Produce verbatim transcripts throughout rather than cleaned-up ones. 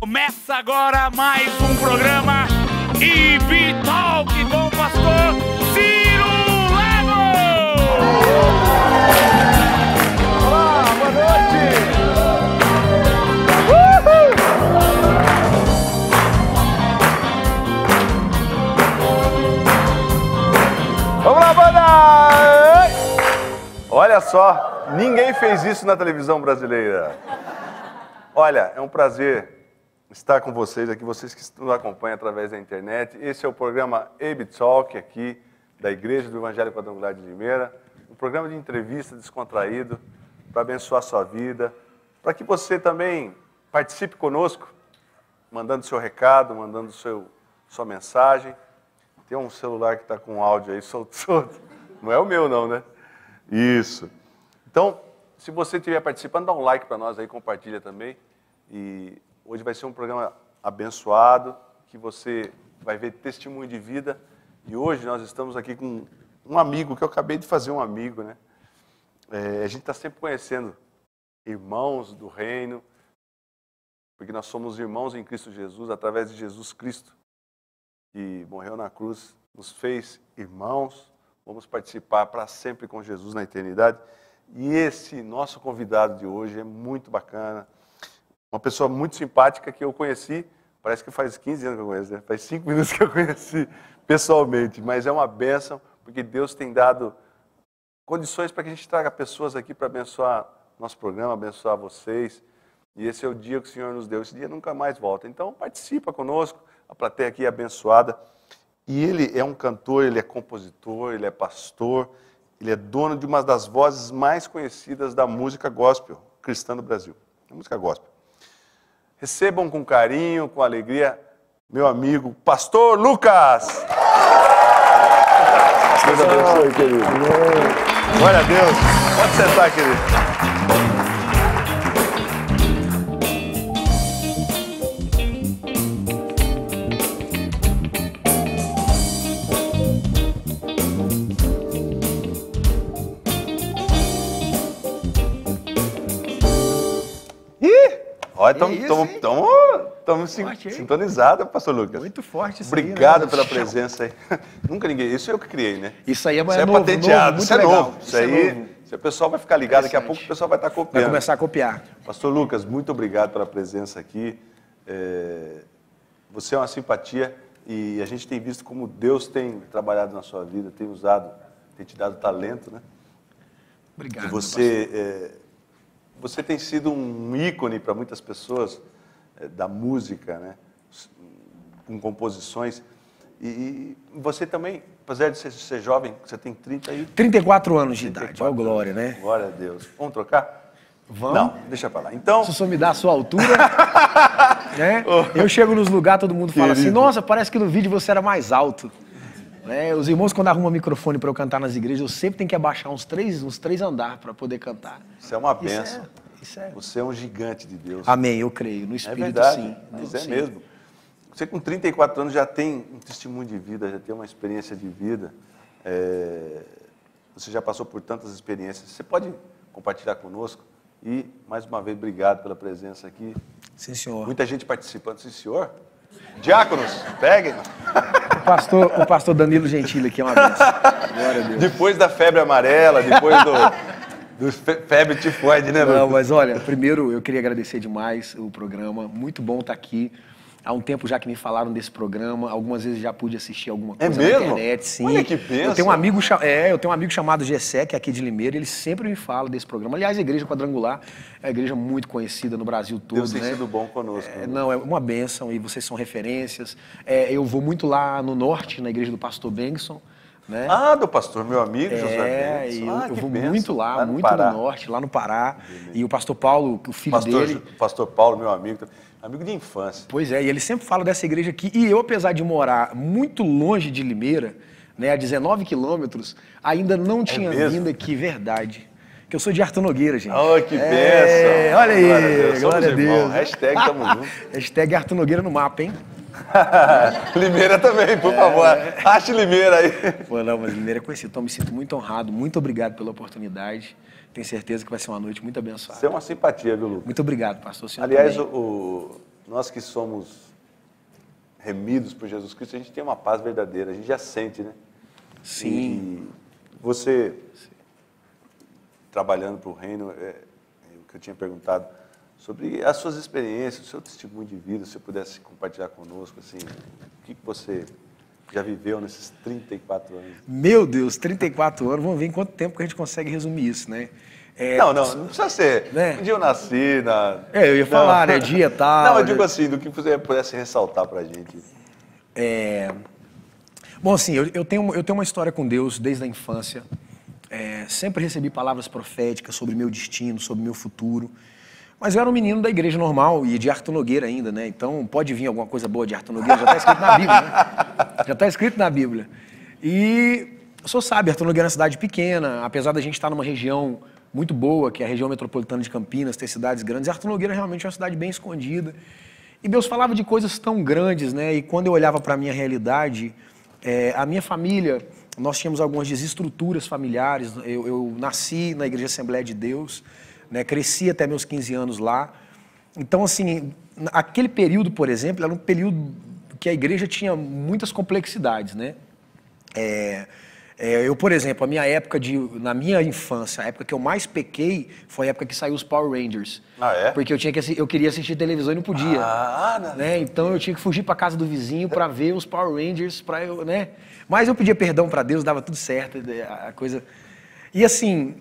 Começa agora mais um programa I B Talk com o pastor Ciro Lemos. Olá, boa noite. Uhul. Vamos lá, banda! Olha só, ninguém fez isso na televisão brasileira. Olha, é um prazer estar com vocês aqui, vocês que nos acompanham através da internet. Esse é o programa I B Talk aqui da Igreja do Evangelho Quadrangular de Limeira, um programa de entrevista descontraído para abençoar a sua vida, para que você também participe conosco, mandando seu recado, mandando seu, sua mensagem. Tem um celular que está com áudio aí solto, solto. Não é o meu não, né? Isso. Então, se você estiver participando, dá um like para nós aí, compartilha também. E hoje vai ser um programa abençoado, que você vai ver testemunho de vida. E hoje nós estamos aqui com um amigo, que eu acabei de fazer um amigo, né? É, a gente está sempre conhecendo irmãos do reino, porque nós somos irmãos em Cristo Jesus, através de Jesus Cristo, que morreu na cruz, nos fez irmãos. Vamos participar para sempre com Jesus na eternidade. E esse nosso convidado de hoje é muito bacana. Uma pessoa muito simpática que eu conheci, parece que faz quinze anos que eu conheço, né? Faz cinco minutos que eu conheci pessoalmente, mas é uma bênção, porque Deus tem dado condições para que a gente traga pessoas aqui para abençoar nosso programa, abençoar vocês. E esse é o dia que o Senhor nos deu, esse dia nunca mais volta. Então participa conosco, a plateia aqui é abençoada. E ele é um cantor, ele é compositor, ele é pastor, ele é dono de uma das vozes mais conhecidas da música gospel cristã no Brasil, a música gospel. Recebam com carinho, com alegria, meu amigo, Pastor Lucas. Deus abençoe, querido. Glória a Deus. Pode sentar, querido. Olha, estamos sintonizados, pastor Lucas. Muito forte isso. Obrigado aí, né? pela presença aí. Nunca ninguém, isso eu que criei, né? Isso aí é, isso é novo, patenteado, novo, isso é legal. novo. Isso, isso aí, é novo. Isso, o pessoal vai ficar ligado, daqui a pouco o pessoal vai estar copiando. Vai começar a copiar. Pastor Lucas, muito obrigado pela presença aqui. É, você é uma simpatia e a gente tem visto como Deus tem trabalhado na sua vida, tem usado, tem te dado talento, né? Obrigado. E você, é, você tem sido um ícone para muitas pessoas da música, né? Com composições. E, e você também, apesar de ser, ser jovem, você tem trinta e... trinta e quatro anos de idade, ó glória, né? Glória a Deus. Vamos trocar? Vamos. Não, deixa pra lá. Então... Se o senhor me dá a sua altura, né? Eu chego nos lugares, todo mundo fala Querido. assim, nossa, parece que no vídeo você era mais alto. Né? Os irmãos, quando arrumam microfone para eu cantar nas igrejas, eu sempre tenho que abaixar uns três, uns três andares para poder cantar. Isso é uma bênção. Isso é... Isso é... Você é um gigante de Deus. Amém, eu creio. No Espírito, é verdade, sim. Mas é sim. mesmo. Você com trinta e quatro anos já tem um testemunho de vida, já tem uma experiência de vida. É... Você já passou por tantas experiências. Você pode compartilhar conosco? E, mais uma vez, obrigado pela presença aqui. Sim, senhor. Muita gente participando. Sim, senhor? Diáconos, peguem. O pastor, o pastor Danilo Gentili aqui é uma bênção. Glória a Deus. Depois da febre amarela, depois do... Do febre tifoide, né, Lucas? Não, mas olha, primeiro eu queria agradecer demais o programa, muito bom estar aqui. Há um tempo já que me falaram desse programa, algumas vezes já pude assistir alguma coisa é mesmo? na internet, sim. Olha que bênção. Eu tenho um amigo, é, eu tenho um amigo chamado Gessé, que é aqui de Limeira, ele sempre me fala desse programa. Aliás, a Igreja Quadrangular é uma igreja muito conhecida no Brasil todo. Deus tem né? sido bom conosco. É, não, é uma bênção e vocês são referências. É, eu vou muito lá no norte, na igreja do pastor Bengson. Né? Ah, do pastor, meu amigo, é, José Bengson. Ah, eu que vou bênção. muito lá, lá no muito Pará. no norte, lá no Pará. Beleza. E o pastor Paulo, o filho pastor, dele... Pastor Paulo, meu amigo, amigo de infância. Pois é, e ele sempre fala dessa igreja aqui. E eu, apesar de morar muito longe de Limeira, né, a dezenove quilômetros, ainda não tinha é vindo aqui, verdade. Que eu sou de Arthur Nogueira, gente. Oh, que é, bênção. Olha aí, glória a Deus. glória a Deus. Hashtag tamo junto. Hashtag Arthur Nogueira no mapa, hein? Limeira também, por é... favor. Ache Limeira aí. Pô, não, mas Limeira é conhecido. Então, me sinto muito honrado. Muito obrigado pela oportunidade. Tenho certeza que vai ser uma noite muito abençoada. Você é uma simpatia, viu, Lucas? Muito obrigado, pastor. O Aliás, o, o nós que somos remidos por Jesus Cristo, a gente tem uma paz verdadeira, a gente já sente, né? Sim. E você, trabalhando para o reino, é, é o que eu tinha perguntado, sobre as suas experiências, o seu testemunho de vida, se você pudesse compartilhar conosco, assim, o que você já viveu nesses trinta e quatro anos? Meu Deus, trinta e quatro anos, vamos ver em quanto tempo que a gente consegue resumir isso, né? É, não, não, não precisa ser. Né? Um dia eu nasci na... É, eu ia falar, não. né? Dia tal. Não, eu né? digo assim, do que você pudesse ressaltar pra gente. É... Bom, assim, eu, eu, tenho, eu tenho uma história com Deus desde a infância. É, sempre recebi palavras proféticas sobre meu destino, sobre meu futuro. Mas eu era um menino da igreja normal e de Arthur Nogueira ainda, né? Então pode vir alguma coisa boa de Arthur Nogueira, já está escrito na Bíblia, né? Já está escrito na Bíblia. E o senhor sabe, Arthur Nogueira é uma cidade pequena, apesar da gente estar numa região muito boa, que é a região metropolitana de Campinas, ter cidades grandes, Arthur Nogueira realmente é uma cidade bem escondida. E Deus falava de coisas tão grandes, né? E quando eu olhava para a minha realidade, é, a minha família, nós tínhamos algumas desestruturas familiares. Eu, eu nasci na Igreja Assembleia de Deus, né? Cresci até meus quinze anos lá. Então, assim, aquele período, por exemplo, era um período que a igreja tinha muitas complexidades, né? É... É, eu, por exemplo, a minha época de, na minha infância, a época que eu mais pequei foi a época que saiu os Power Rangers. Ah, é? Porque eu, tinha que, eu queria assistir televisão e não podia. Ah, não. Né? Então eu tinha que fugir para casa do vizinho para ver os Power Rangers, para eu, né? Mas eu pedia perdão para Deus, dava tudo certo, a coisa. E assim,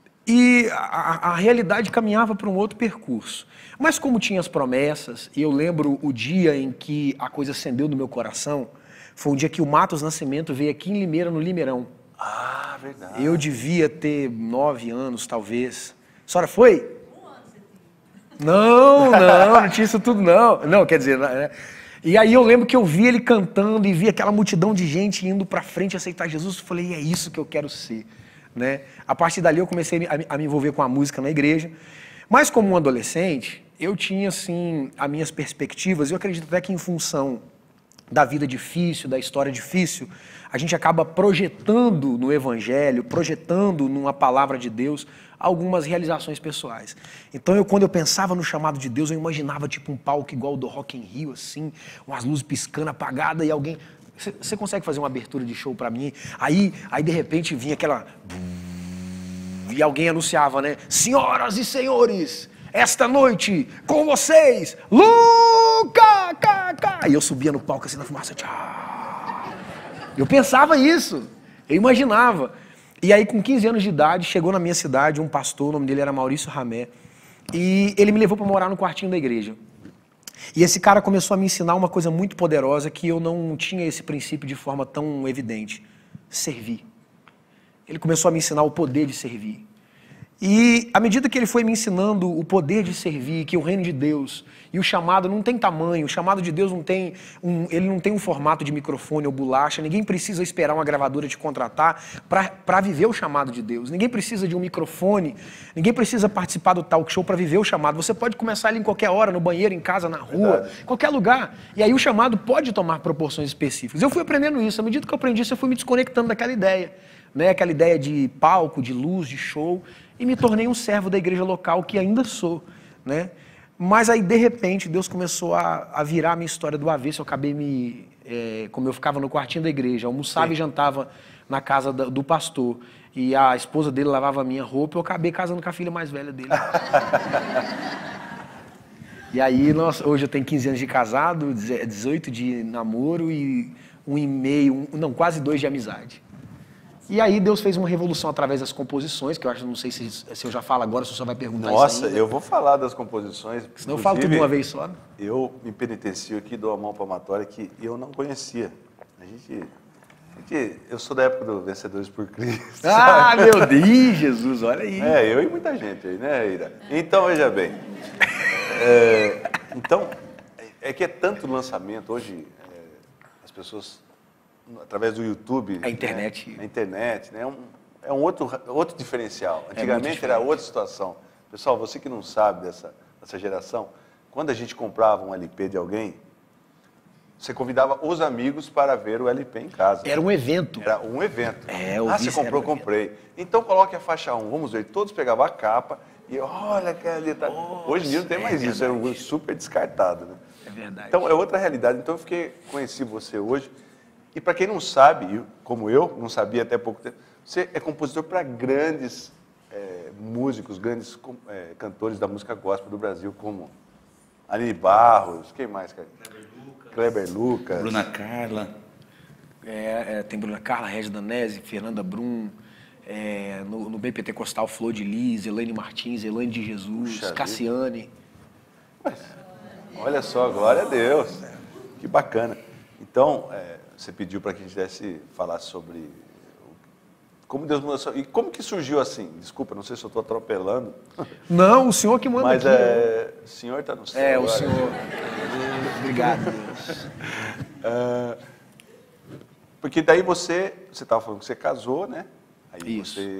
e a, a realidade caminhava para um outro percurso. Mas como tinha as promessas, e eu lembro o dia em que a coisa acendeu no meu coração, foi um dia que o Matos Nascimento veio aqui em Limeira, no Limeirão. Ah, verdade. Eu devia ter nove anos, talvez. A senhora foi? Um ano você tinha. Não, não, não tinha isso tudo, não. Não, quer dizer... Né? E aí eu lembro que eu vi ele cantando e vi aquela multidão de gente indo para frente aceitar Jesus. Eu falei, é isso que eu quero ser. Né? A partir dali eu comecei a, a me envolver com a música na igreja. Mas como um adolescente, eu tinha, assim, as minhas perspectivas. Eu acredito até que em função da vida difícil, da história difícil, a gente acaba projetando no Evangelho, projetando numa palavra de Deus, algumas realizações pessoais. Então, eu, quando eu pensava no chamado de Deus, eu imaginava tipo um palco igual o do Rock in Rio, assim, umas luzes piscando, apagadas, e alguém... Você consegue fazer uma abertura de show pra mim? Aí, aí de repente, vinha aquela... E alguém anunciava, né? Senhoras e senhores... Esta noite, com vocês, Luca, cá, cá. E eu subia no palco assim na fumaça. Tchau. Eu pensava isso, eu imaginava. E aí, com quinze anos de idade, chegou na minha cidade um pastor, o nome dele era Maurício Ramé, e ele me levou para morar no quartinho da igreja. E esse cara começou a me ensinar uma coisa muito poderosa que eu não tinha esse princípio de forma tão evidente: servir. Ele começou a me ensinar o poder de servir. E à medida que ele foi me ensinando o poder de servir, que o reino de Deus e o chamado não tem tamanho, o chamado de Deus não tem um, ele não tem um formato de microfone ou bolacha, ninguém precisa esperar uma gravadora te contratar para viver o chamado de Deus, ninguém precisa de um microfone, ninguém precisa participar do talk show para viver o chamado, você pode começar ali em qualquer hora, no banheiro, em casa, na rua, Verdade. qualquer lugar, e aí o chamado pode tomar proporções específicas. Eu fui aprendendo isso, à medida que eu aprendi isso, eu fui me desconectando daquela ideia, né? Aquela ideia de palco, de luz, de show, e me tornei um servo da igreja local, que ainda sou, né? Mas aí, de repente, Deus começou a, a virar a minha história do avesso. Eu acabei me... É, como eu ficava no quartinho da igreja, almoçava Sim. e jantava na casa da, do pastor, e a esposa dele lavava a minha roupa, eu acabei casando com a filha mais velha dele. E aí, nós, hoje eu tenho quinze anos de casado, dezoito de namoro e um e meio, um, não, quase dois de amizade. E aí Deus fez uma revolução através das composições, que eu acho, não sei se, se eu já falo agora, se você só vai perguntar Nossa, isso ainda. eu vou falar das composições. Senão eu falo tudo de uma vez só. Né? Eu me penitencio aqui, dou a mão palmatória que eu não conhecia. A gente, a gente, eu sou da época do Vencedores por Cristo. Ah, sabe? Meu Deus, Jesus, olha aí. É, eu e muita gente aí, né, Ira? Então, veja bem. É, então, é que é tanto lançamento. Hoje, é, as pessoas... através do YouTube. A internet. Né? A internet, né? É um, é um outro, outro diferencial. Antigamente é era outra situação. Pessoal, você que não sabe dessa, dessa geração, quando a gente comprava um L P de alguém, você convidava os amigos para ver o L P em casa. Era um evento. Era um evento. É, eu ah, vi você comprou, um comprei. Então coloque a faixa um, vamos ver. Todos pegavam a capa E olha, cara, ele tá... Hoje em dia não tem mais é isso, é um super descartado, né? É verdade. Então, é outra realidade. Então, eu fiquei, conheci você hoje. E para quem não sabe, como eu, não sabia até pouco tempo, você é compositor para grandes é, músicos, grandes é, cantores da música gospel do Brasil, como Aline Barros, quem mais, cara? Kleber Lucas. Kleber Lucas. Bruna Carla. É, é, tem Bruna Carla, Regis Danese, Fernanda Brum, é, no, no B P T Costal, Flor de Lis, Elaine Martins, Elaine de Jesus, Puxa Cassiane. Mas, olha só, glória a Deus. Que bacana. Então, é, você pediu para que a gente desse falar sobre como Deus mudou a sua... E como que surgiu assim? Desculpa, não sei se eu estou atropelando. Não, o senhor que manda Mas aqui. é, o senhor está no céu. É, agora. o senhor. Obrigado, Deus. Uh, porque daí você, você estava falando que você casou, né? Aí Isso. você,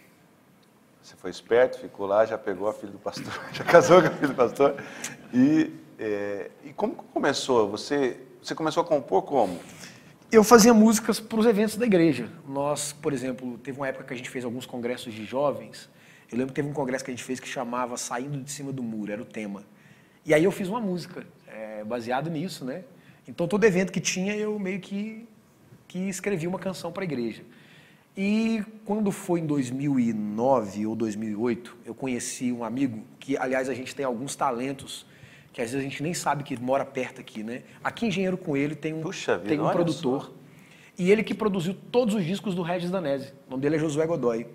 você foi esperto, ficou lá, já pegou a filha do pastor, já casou com a filha do pastor. E, é, e como que começou? Você, você começou a compor como? Eu fazia músicas para os eventos da igreja. Nós, por exemplo, teve uma época que a gente fez alguns congressos de jovens. Eu lembro que teve um congresso que a gente fez que chamava Saindo de Cima do Muro, era o tema. E aí eu fiz uma música é, baseado nisso, né? Então todo evento que tinha eu meio que, que escrevi uma canção para a igreja. E quando foi em dois mil e nove ou dois mil e oito, eu conheci um amigo que, aliás, a gente tem alguns talentos que às vezes a gente nem sabe que mora perto aqui, né? Aqui em Engenheiro Coelho tem um, Puxa vida, tem um olha produtor, só. E ele que produziu todos os discos do Regis Danese. O nome dele é Josué Godoy.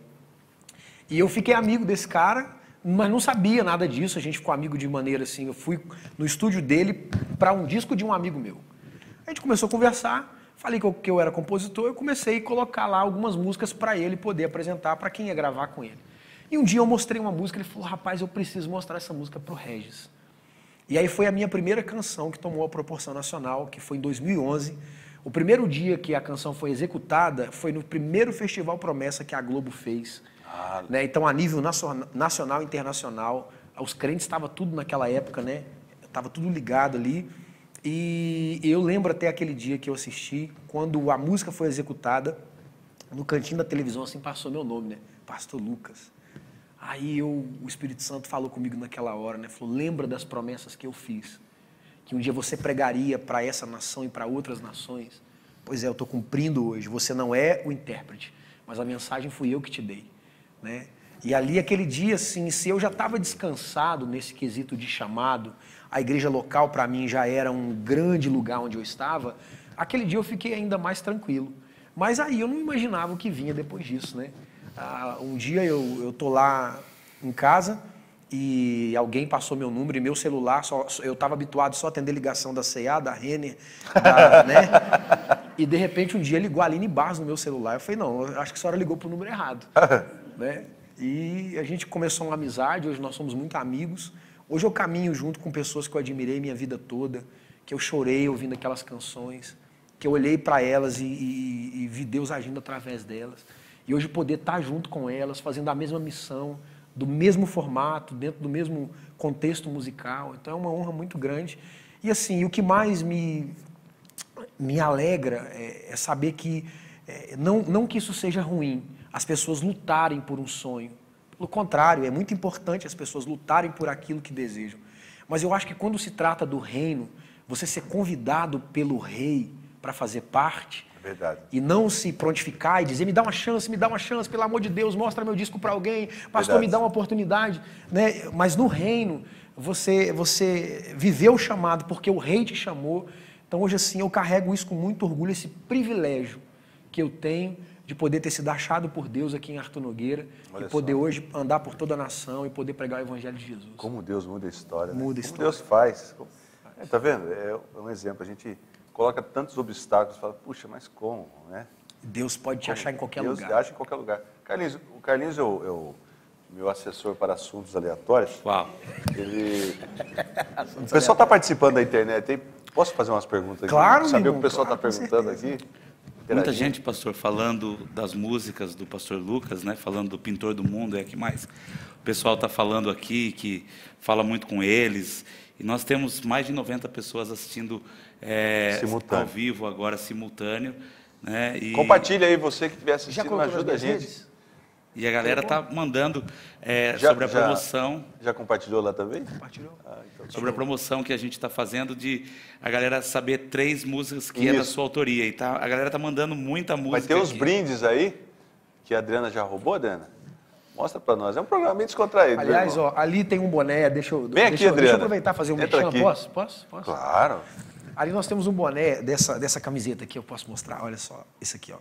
E eu fiquei amigo desse cara, mas não sabia nada disso. A gente ficou amigo de maneira assim, eu fui no estúdio dele para um disco de um amigo meu. A gente começou a conversar, falei que eu, que eu era compositor, eu comecei a colocar lá algumas músicas para ele poder apresentar para quem ia gravar com ele. E um dia eu mostrei uma música, ele falou, rapaz, eu preciso mostrar essa música pro Regis. E aí foi a minha primeira canção que tomou a proporção nacional, que foi em dois mil e onze. O primeiro dia que a canção foi executada foi no primeiro Festival Promessa que a Globo fez. Ah, né? Então, a nível nacional e internacional, os crentes estavam tudo naquela época, né? Estava tudo ligado ali. E eu lembro até aquele dia que eu assisti, quando a música foi executada, no cantinho da televisão, assim, passou meu nome, né? Pastor Lucas. Aí eu, o Espírito Santo falou comigo naquela hora, né? Falou, lembra das promessas que eu fiz. Que um dia você pregaria para essa nação e para outras nações. Pois é, eu estou cumprindo hoje. Você não é o intérprete, mas a mensagem fui eu que te dei, né? E ali, aquele dia, assim, se eu já estava descansado nesse quesito de chamado, a igreja local para mim já era um grande lugar onde eu estava, aquele dia eu fiquei ainda mais tranquilo. Mas aí eu não imaginava o que vinha depois disso, né? Ah, um dia eu, eu tô lá em casa e alguém passou meu número e meu celular, só, eu estava habituado só a atender ligação da C E A, da Renner, da, né? E de repente um dia ligou a Aline Barros no meu celular. Eu falei, não, eu acho que a senhora ligou para o número errado. Né? E a gente começou uma amizade, hoje nós somos muito amigos. Hoje eu caminho junto com pessoas que eu admirei minha vida toda, que eu chorei ouvindo aquelas canções, que eu olhei para elas e, e, e vi Deus agindo através delas. E hoje poder estar junto com elas, fazendo a mesma missão, do mesmo formato, dentro do mesmo contexto musical. Então é uma honra muito grande. E assim, o que mais me, me alegra é, é saber que, é, não, não que isso seja ruim, as pessoas lutarem por um sonho. Pelo contrário, é muito importante as pessoas lutarem por aquilo que desejam. Mas eu acho que quando se trata do reino, você ser convidado pelo rei para fazer parte, verdade. E não se prontificar e dizer, me dá uma chance, me dá uma chance, pelo amor de Deus, mostra meu disco para alguém, pastor, verdade. Me dá uma oportunidade. Né? Mas no reino, você, você viveu o chamado porque o rei te chamou. Então hoje assim, eu carrego isso com muito orgulho, esse privilégio que eu tenho de poder ter sido achado por Deus aqui em Arthur Nogueira, Olha e poder só. Hoje andar por toda a nação e poder pregar o evangelho de Jesus. Como Deus muda a história, né? Muda a Como história. Deus faz. É, tá vendo? É um exemplo. A gente coloca tantos obstáculos, fala, puxa, mas como, né? Deus pode te Como? achar em qualquer Deus lugar. Deus acha em qualquer lugar. Carlinhos, o Carlinhos é o, é o meu assessor para assuntos aleatórios. Uau. Ele... O pessoal está participando da internet aí. Posso fazer umas perguntas aqui? Claro, Saber meu o que o pessoal está irmão, claro, com perguntando certeza. aqui? Muita Interagindo. gente, pastor, falando das músicas do pastor Lucas, né? Falando do Pintor do Mundo, é que mais. O pessoal está falando aqui, que fala muito com eles. E nós temos mais de noventa pessoas assistindo é, ao vivo agora, simultâneo. Né? E... Compartilha aí, você que estiver Já assistindo, colocou ajuda a nas minhas gente. redes? E a galera tá mandando é, Já- sobre a já- promoção, Já compartilhou lá também? Compartilhou. Ah, então, sobre a promoção que a gente está fazendo de a galera saber três músicas que é da Isso. sua autoria. E tá, a galera tá mandando muita música. vai ter uns aqui. brindes aí, que a Adriana já roubou, Adriana? Mostra pra nós. É um programa bem descontraído. Aliás, viu, irmão? ó, ali tem um boné, deixa eu, Vem deixa, aqui, eu- deixa Adriana. eu aproveitar e fazer um Entra merchan, aqui. posso? Posso? Posso? Claro. Ali nós temos um boné dessa, dessa camiseta aqui, eu posso mostrar, olha só, esse aqui, ó.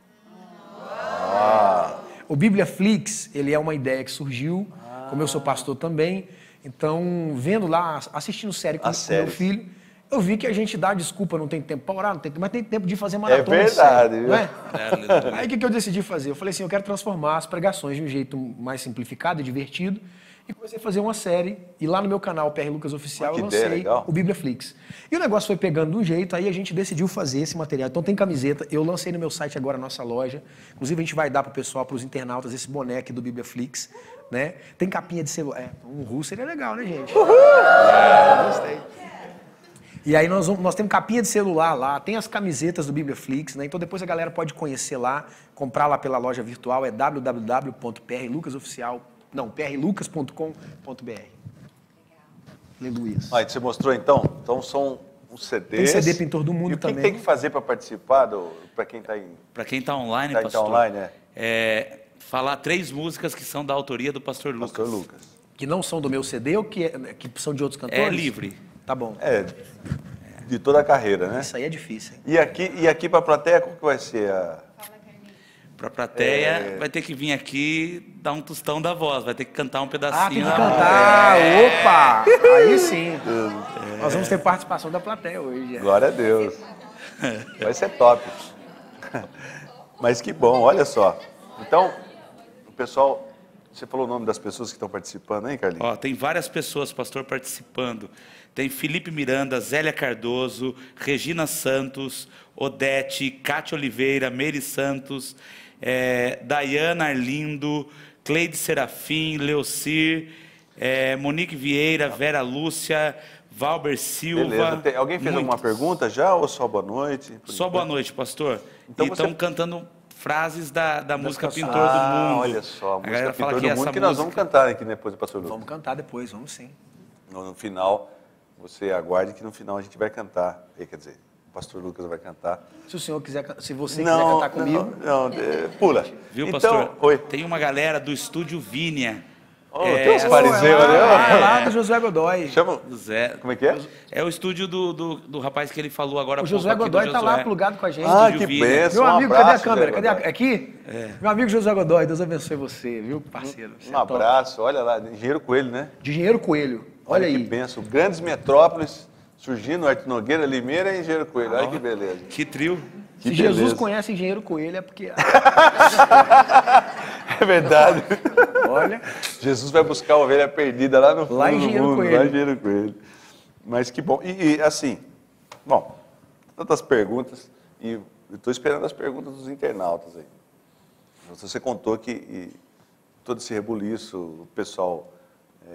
O Bíblia Flix, ele é uma ideia que surgiu, como eu sou pastor também, então, vendo lá, assistindo série com, As com meu séries. filho, eu vi que a gente dá desculpa, não tem tempo para orar, não tem, mas tem tempo de fazer maratona É de verdade, série, viu? não é? É, aleluia. Aí o que, que eu decidi fazer? Eu falei assim, eu quero transformar as pregações de um jeito mais simplificado e divertido, e comecei a fazer uma série, e lá no meu canal, P R Lucas Oficial, Que eu ideia lancei legal. o Bíblia Flix. E o negócio foi pegando de um jeito, aí a gente decidiu fazer esse material. Então tem camiseta, eu lancei no meu site agora, a nossa loja. Inclusive a gente vai dar pro pessoal, pros internautas, esse boné aqui do Bíblia Flix, né? Tem capinha de celular. É, um russo seria legal, né, gente? Uhul! É, gostei. E aí nós, vamos, nós temos capinha de celular lá, tem as camisetas do Bíblia Flix, né? Então depois a galera pode conhecer lá, comprar lá pela loja virtual, é w w w ponto p r lucas oficial, não, p r lucas ponto com ponto b r. Aleluia. Aí, você mostrou então? Então são os C Ds. Tem C D Pintor do Mundo e o que também. tem que fazer para participar, para quem está em... Para quem está online, Tá, tá pastor, online, é. é, falar três músicas que são da autoria do pastor Lucas. Pastor Lucas. Que não são do meu C D ou que, é- que são de outros cantores? É livre. Tá bom. É, de toda a carreira, né? Isso aí é difícil, hein? E aqui, e aqui para a plateia, como que vai ser? A... Para a plateia, É. vai ter que vir aqui dar um tostão da voz, vai ter que cantar um pedacinho. Ah, tem que da cantar! É. Opa! Aí sim. Nós vamos ter participação da plateia hoje. é. Glória a Deus. Vai ser top. Mas que bom, olha só. Então, o pessoal... Você falou o nome das pessoas que estão participando, hein, Carlinhos? Ó, tem várias pessoas, pastor, participando. Tem Felipe Miranda, Zélia Cardoso, Regina Santos, Odete, Cátia Oliveira, Meire Santos, é, Dayana Arlindo, Cleide Serafim, Leocir, é, Monique Vieira, Vera Lúcia, Valber Silva. Beleza. Tem- alguém fez alguma muitos. pergunta já ou só boa noite? Por Só enquanto? boa noite, pastor. Então e estão você- cantando frases da, da música canções. Pintor do Ah, Mundo. olha só, a música galera fala Pintor que do essa Mundo, que nós vamos música- cantar aqui depois do Pastor Lucas. Vamos cantar depois, vamos sim. No, no final, você aguarde que no final a gente vai cantar. Eh, Quer dizer, o Pastor Lucas vai cantar. Se o senhor quiser, can- se você quiser cantar comigo, Não, não, é, pula. Viu, então, pastor? Oi. Tem uma galera do Estúdio Vínia. Oh, É, tem uns essa- fariseus ali, é ó. lá, é lá do Josué Godoy. Chama. Do Zé. Como é que é? É o estúdio do, do, do rapaz que ele falou agora há O pouco Josué aqui, do Godoy tá lá Josué. plugado com a gente. Ah, Estúdio que Vínia. benção. Meu um amigo, cadê a abraço, câmera? Zé Cadê a... Godoy. Aqui? Meu amigo Josué Godoy, Deus abençoe você, viu, parceiro? Você Um é top. abraço, olha lá, Engenheiro Coelho, né? De Engenheiro Coelho, olha que aí. benção. Grandes metrópoles surgindo, Arte Nogueira, Limeira e Engenheiro Coelho. Olha que beleza. Que trio. Que Se Jesus beleza. conhece Engenheiro Coelho é porque... É verdade. Olha, Jesus vai buscar a ovelha perdida lá no fundo Lá em do Engenheiro mundo, Coelho. lá em Engenheiro Coelho. Mas que bom. E, e, assim, bom, tantas perguntas, e eu estou esperando as perguntas dos internautas aí. Você contou que e, todo esse rebuliço, o pessoal, é,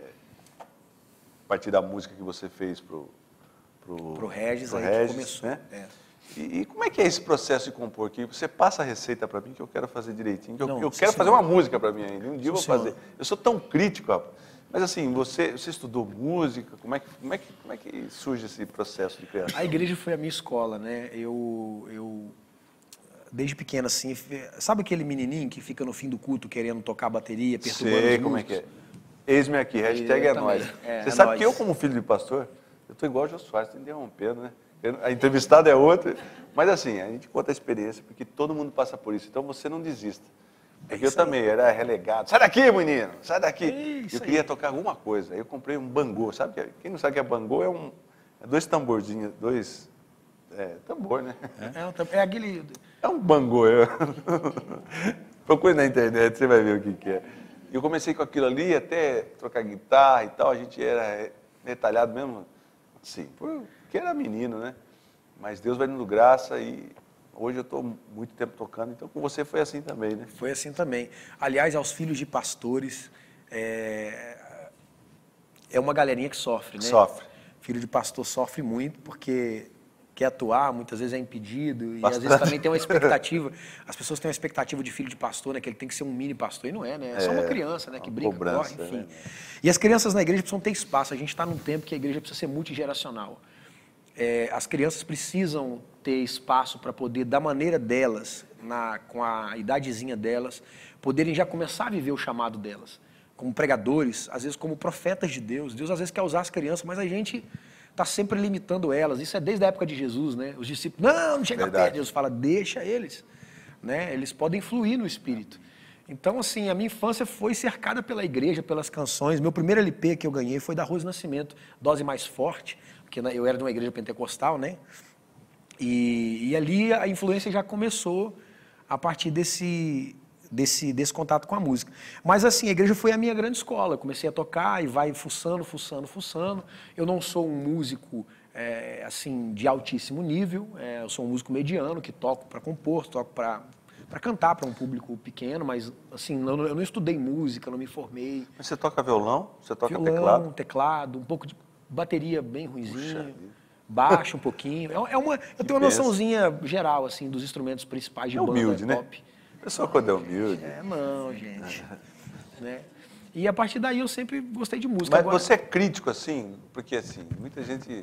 a partir da música que você fez pro, pro, Pro Regis aí que Regis, começou, né? é. E, e como é que é esse processo de compor? Que você passa a receita para mim que eu quero fazer direitinho, que eu, Não, eu sim, quero senhor. fazer uma música para mim ainda. Um dia eu vou Sim, senhor. fazer. Eu sou tão crítico, rapaz. Mas assim, você, você estudou música? Como é, que, como, é que, como é que surge esse processo de criação? a igreja foi a minha escola, né? Eu, eu desde pequeno assim, fe- sabe aquele menininho que fica no fim do culto querendo tocar bateria, perturbando Sei os como é que músicos? é. Eis-me aqui, hashtag Eu é também. nóis. É, Você é sabe nóis. que eu, como filho de pastor, eu estou igual o Jô Soares, estou interrompendo, né? Eu- A entrevistada é outra, mas assim, a gente conta a experiência, porque todo mundo passa por isso, então você não desista. Porque eu também era relegado. Sai daqui, menino! Sai daqui! É isso eu aí. queria tocar alguma coisa. Aí eu comprei um bangô. Sabe que, quem não sabe o que é bangô? É, um, é dois tamborzinhos, dois... É, tambor, né? É, um tam- é aquele... É um bangô. Eu... Procure na internet, você vai ver o que, que é. E eu comecei com aquilo ali, até trocar guitarra e tal. A gente era retalhado mesmo, assim, porque era menino, né? Mas Deus vai dando graça e hoje eu estou muito tempo tocando. Então com você foi assim também, né? Foi assim também. Aliás, aos filhos de pastores, é, é uma galerinha que sofre, né? Sofre. Filho de pastor sofre muito porque quer atuar, muitas vezes é impedido, e Bastante. às vezes também tem uma expectativa, as pessoas têm uma expectativa de filho de pastor, né, que ele tem que ser um mini pastor, e não é, né? É só uma criança, né, que brinca, cobrança, corre, enfim. né? E as crianças na igreja precisam ter espaço, a gente está num tempo que a igreja precisa ser multigeracional. É, as crianças precisam ter espaço para poder, da maneira delas, na, com a idadezinha delas, poderem já começar a viver o chamado delas, como pregadores, às vezes como profetas de Deus. Deus às vezes quer usar as crianças, mas a gente está sempre limitando elas. Isso é desde a época de Jesus, né? Os discípulos, não, não chega Verdade. perto. Jesus fala, deixa eles, né? Eles podem fluir no Espírito. Então, assim, a minha infância foi cercada pela igreja, pelas canções. Meu primeiro L P que eu ganhei foi da Rose Nascimento, Dose Mais Forte, porque eu era de uma igreja pentecostal, né? E, e ali a influência já começou a partir desse... Desse, desse contato com a música. Mas assim, a igreja foi a minha grande escola. Eu comecei a tocar e vai fuçando, fuçando, fuçando. Eu não sou um músico é, assim, de altíssimo nível. É, eu sou um músico mediano, que toco para compor, toco para para cantar para um público pequeno, mas assim, não, eu não estudei música, não me formei. Mas você toca violão? Você toca Violão, teclado? teclado, um pouco de bateria bem ruinzinho, baixo um pouquinho. É, é uma, eu tenho uma benção. noçãozinha geral assim dos instrumentos principais de É banda humilde, né? pop. Pessoal quando é humilde. É, não, gente. Né? E a partir daí eu sempre gostei de música. Mas Agora, você é crítico assim? Porque assim, muita gente...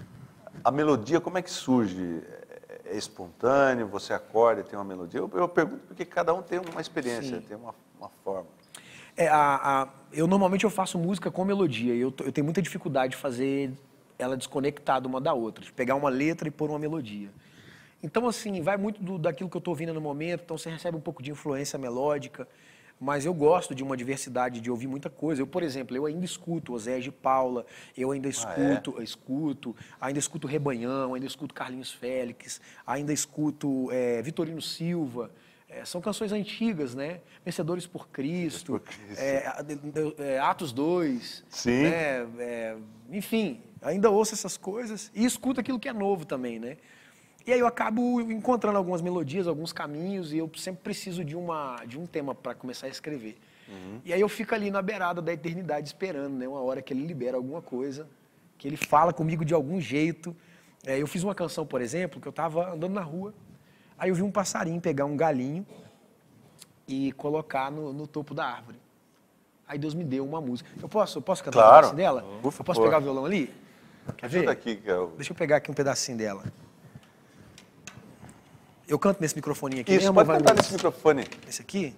A melodia, como é que surge? É espontâneo? Você acorda e tem uma melodia? Eu, eu pergunto porque cada um tem uma experiência, Sim. tem uma, uma forma. é, a, a, eu normalmente eu faço música com melodia. Eu, eu tenho muita dificuldade de fazer ela desconectada uma da outra, de pegar uma letra e pôr uma melodia. Então, assim, vai muito do, daquilo que eu estou ouvindo no momento, então você recebe um pouco de influência melódica, mas eu gosto de uma diversidade, de ouvir muita coisa. Eu, por exemplo, eu ainda escuto Oséias de Paula, eu ainda escuto, ah, é? escuto, ainda escuto Rebanhão, ainda escuto Carlinhos Félix, ainda escuto é, Vitorino Silva. É, são canções antigas, né? Vencedores por Cristo, por Cristo. É, é, Atos dois, Sim. Né? É, enfim, ainda ouço essas coisas e escuto aquilo que é novo também, né? E aí eu acabo encontrando algumas melodias, alguns caminhos, e eu sempre preciso de, uma, de um tema para começar a escrever. Uhum. E aí eu fico ali na beirada da eternidade esperando, né? Uma hora que ele libera alguma coisa, que ele fala comigo de algum jeito. É, eu fiz uma canção, por exemplo, que eu estava andando na rua, aí eu vi um passarinho pegar um galinho e colocar no, no topo da árvore. Aí Deus me deu uma música. Eu posso, eu posso cantar claro. um pedacinho dela? Por eu favor. posso pegar o violão ali? Quer ver? Aqui, que eu... Deixa eu pegar aqui um pedacinho dela. Eu canto nesse microfone aqui. Isso, mesmo, pode vai cantar no- nesse microfone. Esse aqui?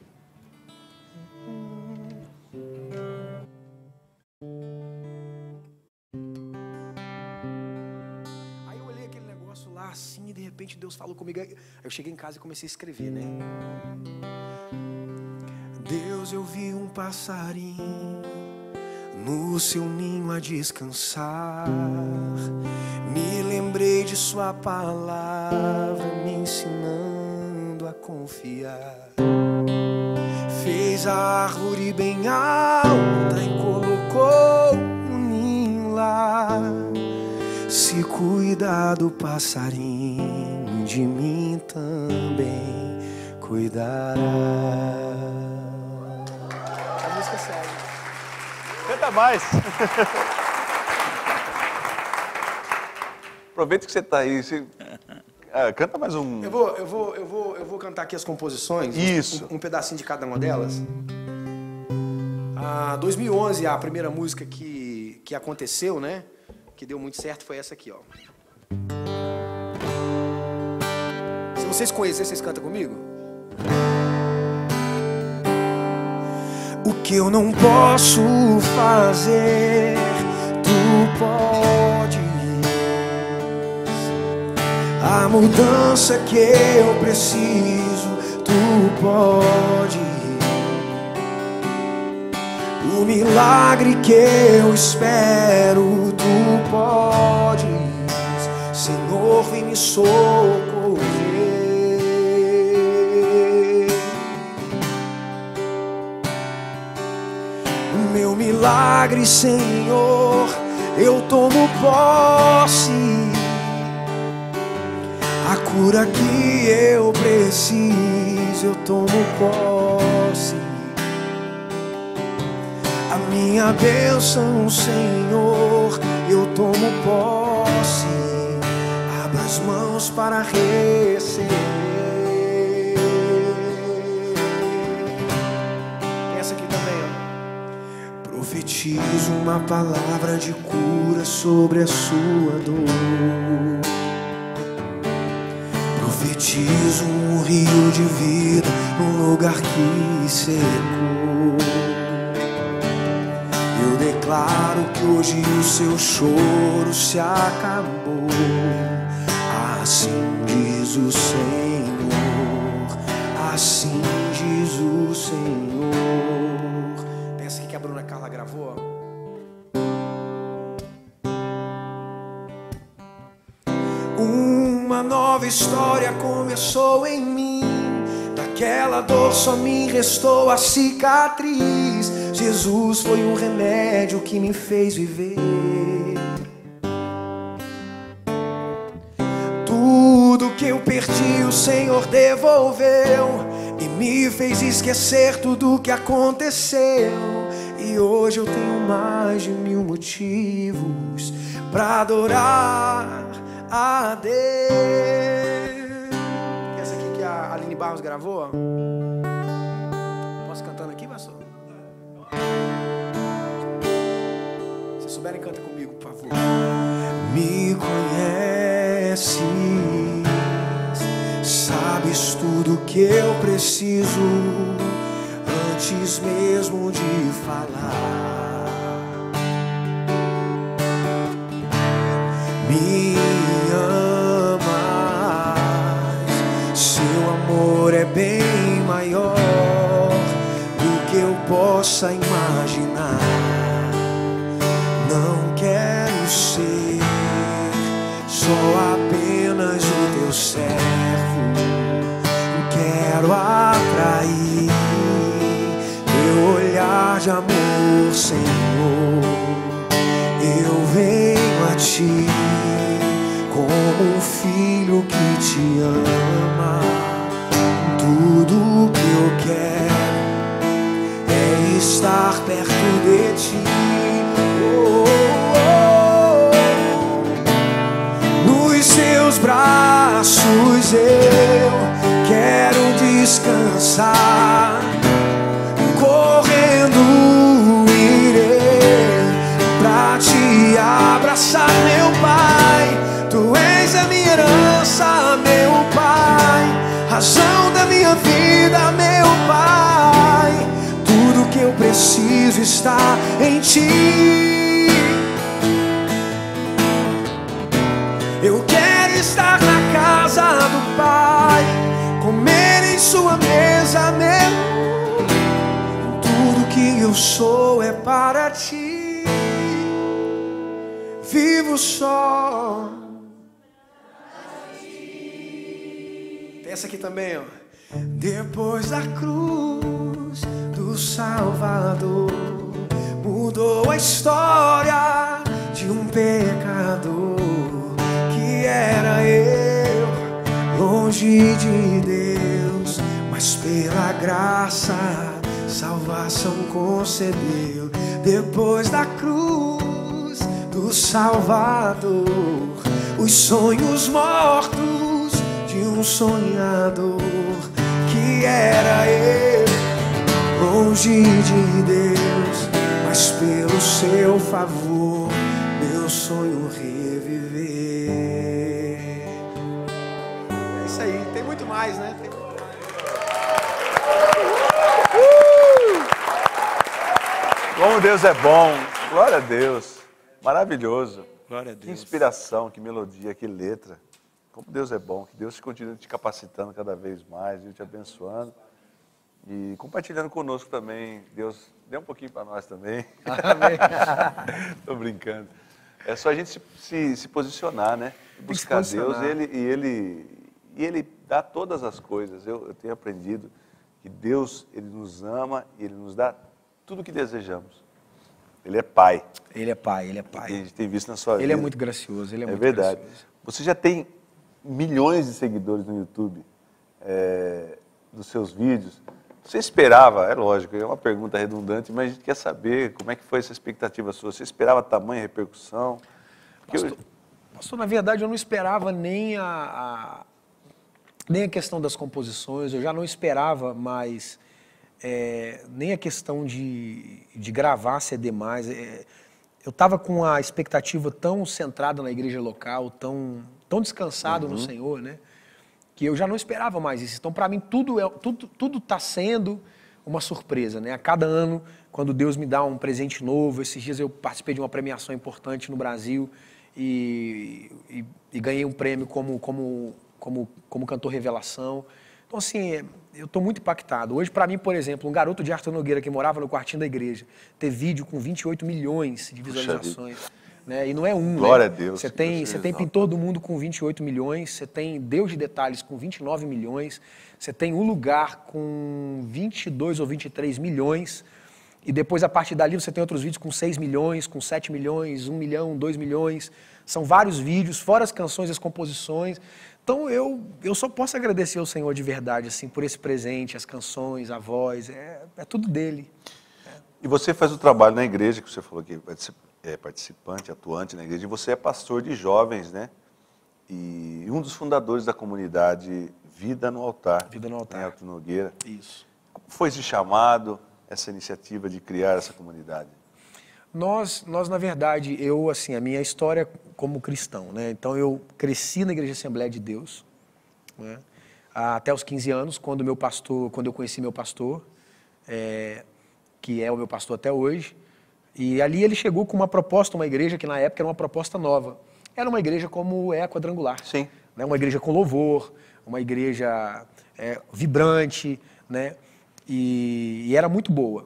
Aí eu olhei aquele negócio lá assim e de repente Deus falou comigo. Aí eu cheguei em casa e comecei a escrever, né? Deus, eu vi um passarinho no seu ninho a descansar. Me lembrei de sua palavra me ensinando a confiar. Fez a árvore bem alta e colocou um ninho lá. Se cuidar do passarinho, de mim também cuidará. A música segue. Canta mais. Aproveita que você está aí. Você... Ah, canta mais um. Eu vou, eu, vou, eu, vou, eu vou cantar aqui as composições. Isso. Um, um pedacinho de cada uma delas. Ah, dois mil e onze, a primeira música que, que aconteceu, né? Que deu muito certo foi essa aqui, ó. Se vocês conhecerem, vocês cantam comigo? O que eu não posso fazer, tu podes. A mudança que eu preciso, tu podes. O milagre que eu espero, tu podes. Senhor, vem me socorrer. Meu milagre, Senhor, eu tomo posse. A cura que eu preciso, eu tomo posse. A minha bênção, Senhor, eu tomo posse. Abra as mãos para receber. Essa aqui também, ó. Profetizo uma palavra de cura sobre a sua dor. Profetizo um rio de vida num lugar que secou. Eu declaro que hoje o seu choro se acabou. Assim diz o Senhor, assim diz o Senhor. Pensa que a Bruna Carla gravou, ó. Uma nova história começou em mim. Daquela dor só me restou a cicatriz. Jesus foi o remédio que me fez viver. Tudo que eu perdi o Senhor devolveu e me fez esquecer tudo que aconteceu. E hoje eu tenho mais de mil motivos pra adorar a Deus. Essa aqui que a Aline Barros gravou. Posso cantando aqui, pastor? Se souberem, canta comigo, por favor. Me conheces, sabes tudo que eu preciso antes mesmo de falar. Me é bem maior do que eu possa imaginar. Não quero ser só apenas o teu servo. Quero atrair teu olhar de amor, Senhor. Eu venho a ti como um filho que te ama. Tudo que eu quero é estar perto de ti. Oh, oh, oh. Nos seus braços eu quero descansar. Correndo irei pra te abraçar, meu Pai. Tu és a minha herança, meu Pai. Razão da minha vida, meu Pai. Tudo que eu preciso está em ti. Eu quero estar na casa do Pai, comer em sua mesa, meu. Tudo que eu sou é para ti. Vivo só. Essa aqui também, ó. Depois da cruz do Salvador, mudou a história de um pecador que era eu, longe de Deus, mas pela graça salvação concedeu. Depois da cruz do Salvador, os sonhos mortos de um sonhador que era eu, longe de Deus, mas pelo seu favor meu sonho reviver. É isso aí, tem muito mais, né? Tem... Uh! Como Deus é bom, glória a Deus, maravilhoso. Glória a Deus. Que inspiração, que melodia, que letra. Como Deus é bom, que Deus continue te capacitando cada vez mais, Deus te abençoando e compartilhando conosco também. Deus dê um pouquinho para nós também. Amém. Estou brincando. É só a gente se, se, se posicionar, né? Buscar Deus ele, e, ele, e Ele dá todas as coisas. Eu, eu tenho aprendido que Deus, Ele nos ama e Ele nos dá tudo o que desejamos. Ele é Pai. Ele é Pai, Ele é Pai. A gente tem visto na sua vida. Ele é muito gracioso, Ele é, é muito verdade. gracioso. Você já tem milhões de seguidores no YouTube, é, dos seus vídeos. Você esperava, é lógico, é uma pergunta redundante, mas a gente quer saber como é que foi essa expectativa sua. Você esperava tamanha repercussão? Pastor, Pastor, na verdade, eu não esperava nem a, a, nem a questão das composições, eu já não esperava mais é, nem a questão de, de gravar C D mais. É, eu estava com a expectativa tão centrada na igreja local, tão, tão descansado uhum. no Senhor, né? Que eu já não esperava mais isso. Então, para mim, tudo é, tudo tudo está sendo uma surpresa, né? A cada ano, quando Deus me dá um presente novo, esses dias eu participei de uma premiação importante no Brasil e, e, e ganhei um prêmio como, como, como, como cantor revelação. Então, assim, eu estou muito impactado. Hoje, para mim, por exemplo, um garoto de Arthur Nogueira que morava no quartinho da igreja, ter vídeo com vinte e oito milhões de visualizações. Né? E não é um, Glória né? a Deus. Você tem, você tem Pintor do Mundo com vinte e oito milhões, você tem Deus de Detalhes com vinte e nove milhões, você tem O Lugar com vinte e dois ou vinte e três milhões, e depois, a partir dali, você tem outros vídeos com seis milhões, com sete milhões, um milhão, dois milhões. São vários vídeos, fora as canções, as composições. Então, eu, eu só posso agradecer ao Senhor de verdade, assim, por esse presente, as canções, a voz, é, é tudo dele. É. E você faz o trabalho na igreja, que você falou que é participante, atuante na igreja, e você é pastor de jovens, né? E um dos fundadores da comunidade Vida no Altar. Vida no Altar. Em Arthur Nogueira. Isso. Como foi esse chamado, essa iniciativa de criar essa comunidade? Nós, nós, na verdade, eu, assim, a minha história como cristão, né? Então, eu cresci na Igreja Assembleia de Deus, né? Até os quinze anos, quando meu pastor, quando eu conheci meu pastor, é, que é o meu pastor até hoje, e ali ele chegou com uma proposta, uma igreja que na época era uma proposta nova. Era uma igreja como é a Quadrangular. Sim. Né? Uma igreja com louvor, uma igreja é, vibrante, né? E, e era muito boa.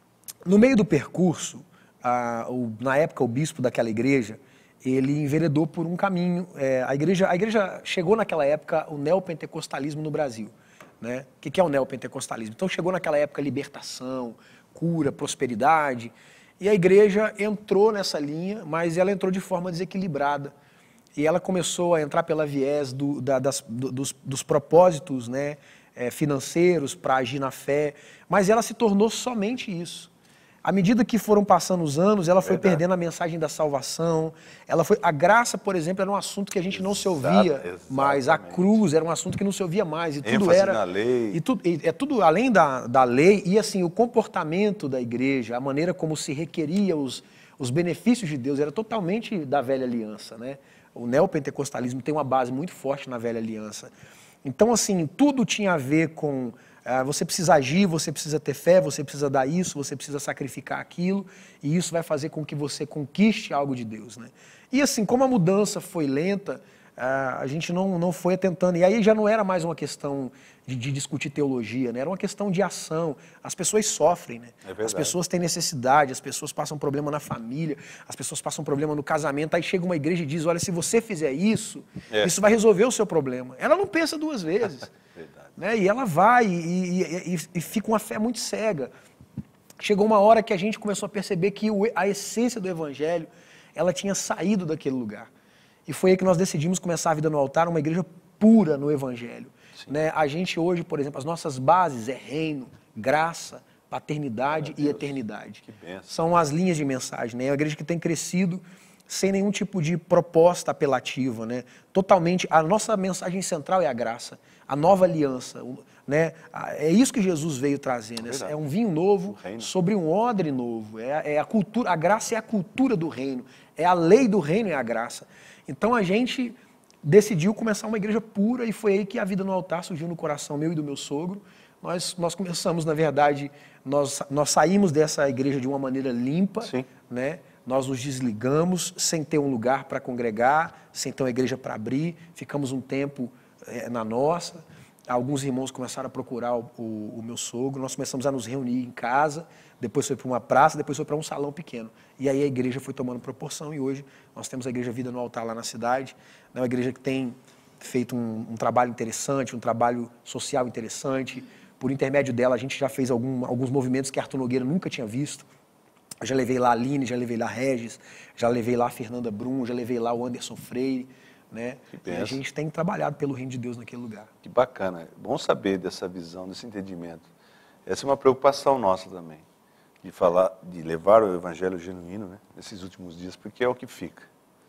No meio do percurso, a, o, na época o bispo daquela igreja, ele enveredou por um caminho. É, a, igreja, a igreja chegou naquela época o neopentecostalismo no Brasil. Né? O que é o neopentecostalismo? Então chegou naquela época libertação, cura, prosperidade, e a igreja entrou nessa linha, mas ela entrou de forma desequilibrada. E ela começou a entrar pela viés do, da, das, do, dos, dos propósitos, né, é, financeiros para agir na fé, mas ela se tornou somente isso. À medida que foram passando os anos, ela foi Verdade. perdendo a mensagem da salvação. Ela foi, a graça, por exemplo, era um assunto que a gente não se ouvia Exato, mais. A cruz era um assunto que não se ouvia mais. E tudo ênfase era na lei. E tudo, e, é tudo além da, da lei. E assim, o comportamento da igreja, a maneira como se requeria os, os benefícios de Deus, era totalmente da velha aliança, né? O neopentecostalismo tem uma base muito forte na velha aliança. Então, assim, tudo tinha a ver com... Ah, você precisa agir, você precisa ter fé, você precisa dar isso, você precisa sacrificar aquilo, e isso vai fazer com que você conquiste algo de Deus, né? E assim, como a mudança foi lenta, ah, a gente não, não foi atentando. E aí já não era mais uma questão de, de discutir teologia, né? Era uma questão de ação. As pessoas sofrem, né? É as pessoas têm necessidade, as pessoas passam problema na família, as pessoas passam problema no casamento. Aí chega uma igreja e diz, olha, se você fizer isso, é. isso vai resolver o seu problema. Ela não pensa duas vezes. Né? E ela vai e, e, e, e fica uma fé muito cega. Chegou uma hora que a gente começou a perceber que o, a essência do evangelho, ela tinha saído daquele lugar. E foi aí que nós decidimos começar a Vida no Altar, uma igreja pura no evangelho. Né? A gente hoje, por exemplo, as nossas bases é reino, graça, paternidade e eternidade. São as linhas de mensagem. Né? É uma igreja que tem crescido sem nenhum tipo de proposta apelativa, né? Totalmente, a nossa mensagem central é a graça, a nova aliança, né? É isso que Jesus veio trazer, né? É um vinho novo sobre um odre novo, é, é a cultura, a graça é a cultura do reino, é a lei do reino, é a graça. Então a gente decidiu começar uma igreja pura e foi aí que a Vida no Altar surgiu no coração meu e do meu sogro. Nós, nós começamos, na verdade, nós, nós saímos dessa igreja de uma maneira limpa, Sim. né? Nós nos desligamos sem ter um lugar para congregar, sem ter uma igreja para abrir, ficamos um tempo é, na nossa. Alguns irmãos começaram a procurar o, o, o meu sogro, nós começamos a nos reunir em casa, depois foi para uma praça, depois foi para um salão pequeno. E aí a igreja foi tomando proporção e hoje nós temos a Igreja Vida no Altar lá na cidade, né, uma igreja que tem feito um, um trabalho interessante, um trabalho social interessante. Por intermédio dela a gente já fez algum, alguns movimentos que Arthur Nogueira nunca tinha visto. Eu já levei lá a Aline, já levei lá a Regis, já levei lá a Fernanda Brum, já levei lá o Anderson Freire, né? E a gente tem trabalhado pelo reino de Deus naquele lugar. Que bacana. Bom saber dessa visão, desse entendimento. Essa é uma preocupação nossa também, de falar, de levar o evangelho genuíno, né, nesses últimos dias, porque é o que fica.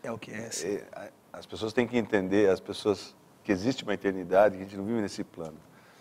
É o que é. Sim. As pessoas têm que entender, as pessoas, que existe uma eternidade, que a gente não vive nesse plano.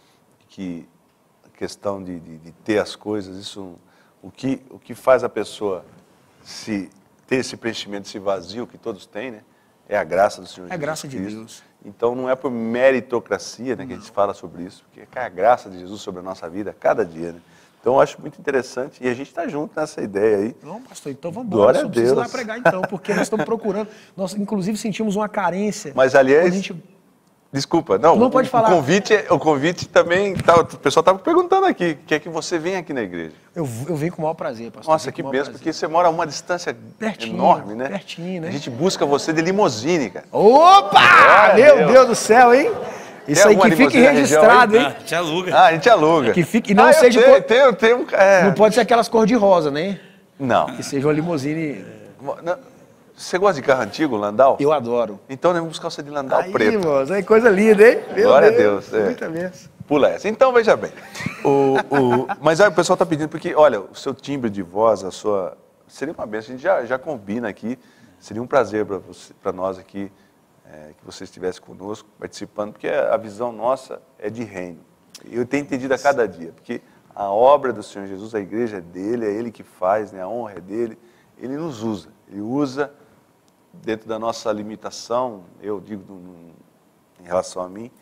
Que a questão de, de, de ter as coisas, isso, o que, o que faz a pessoa se ter esse preenchimento, esse vazio que todos têm, né? É a graça do Senhor Jesus Cristo. É a graça de Deus. Então não é por meritocracia, né, que a gente fala sobre isso, porque é a graça de Jesus sobre a nossa vida, cada dia, né? Então eu acho muito interessante e a gente está junto nessa ideia aí. Não, pastor, então vamos embora. Glória Só a precisa ir Deus. lá pregar então, porque nós estamos procurando. Nós, inclusive, sentimos uma carência. Mas, aliás, A gente... desculpa, não, Não pode o, falar. o convite, o convite também, tá, o pessoal estava perguntando aqui, quer que você venha aqui na igreja. Eu, eu venho com o maior prazer, pastor. Nossa, Venho que com o maior benção, prazer. porque você mora a uma distância Pertinho, enorme, né? pertinho, né? A gente busca você de limusine, cara. Opa! Glória a Meu Deus. Deus do céu, hein? Isso aí alguma que fique limusine na região registrado, aí? hein? Ah, te aluga. Ah, a gente aluga. Que fique- e não ah, eu seja tenho, por- tenho, tenho, é. Não pode ser aquelas cor de rosa, né? Não. Que seja uma limusine. Não. Você gosta de carro antigo, Landau? Eu adoro. Então nós vamos buscar você de Landau Aí, preto. moço, aí coisa linda, hein? Meu Glória a Deus, é. Muita benção. Pula essa. Então, veja bem. O, o, mas olha, o pessoal está pedindo, porque, olha, o seu timbre de voz, a sua... Seria uma benção, a gente já, já combina aqui. Seria um prazer para nós aqui, é, que você estivesse conosco, participando, porque a visão nossa é de reino. Eu tenho entendido a cada dia, porque a obra do Senhor Jesus, a igreja é dele, é ele que faz, né? A honra é dele. Ele nos usa. Ele usa dentro da nossa limitação, eu digo no, no, em relação a mim,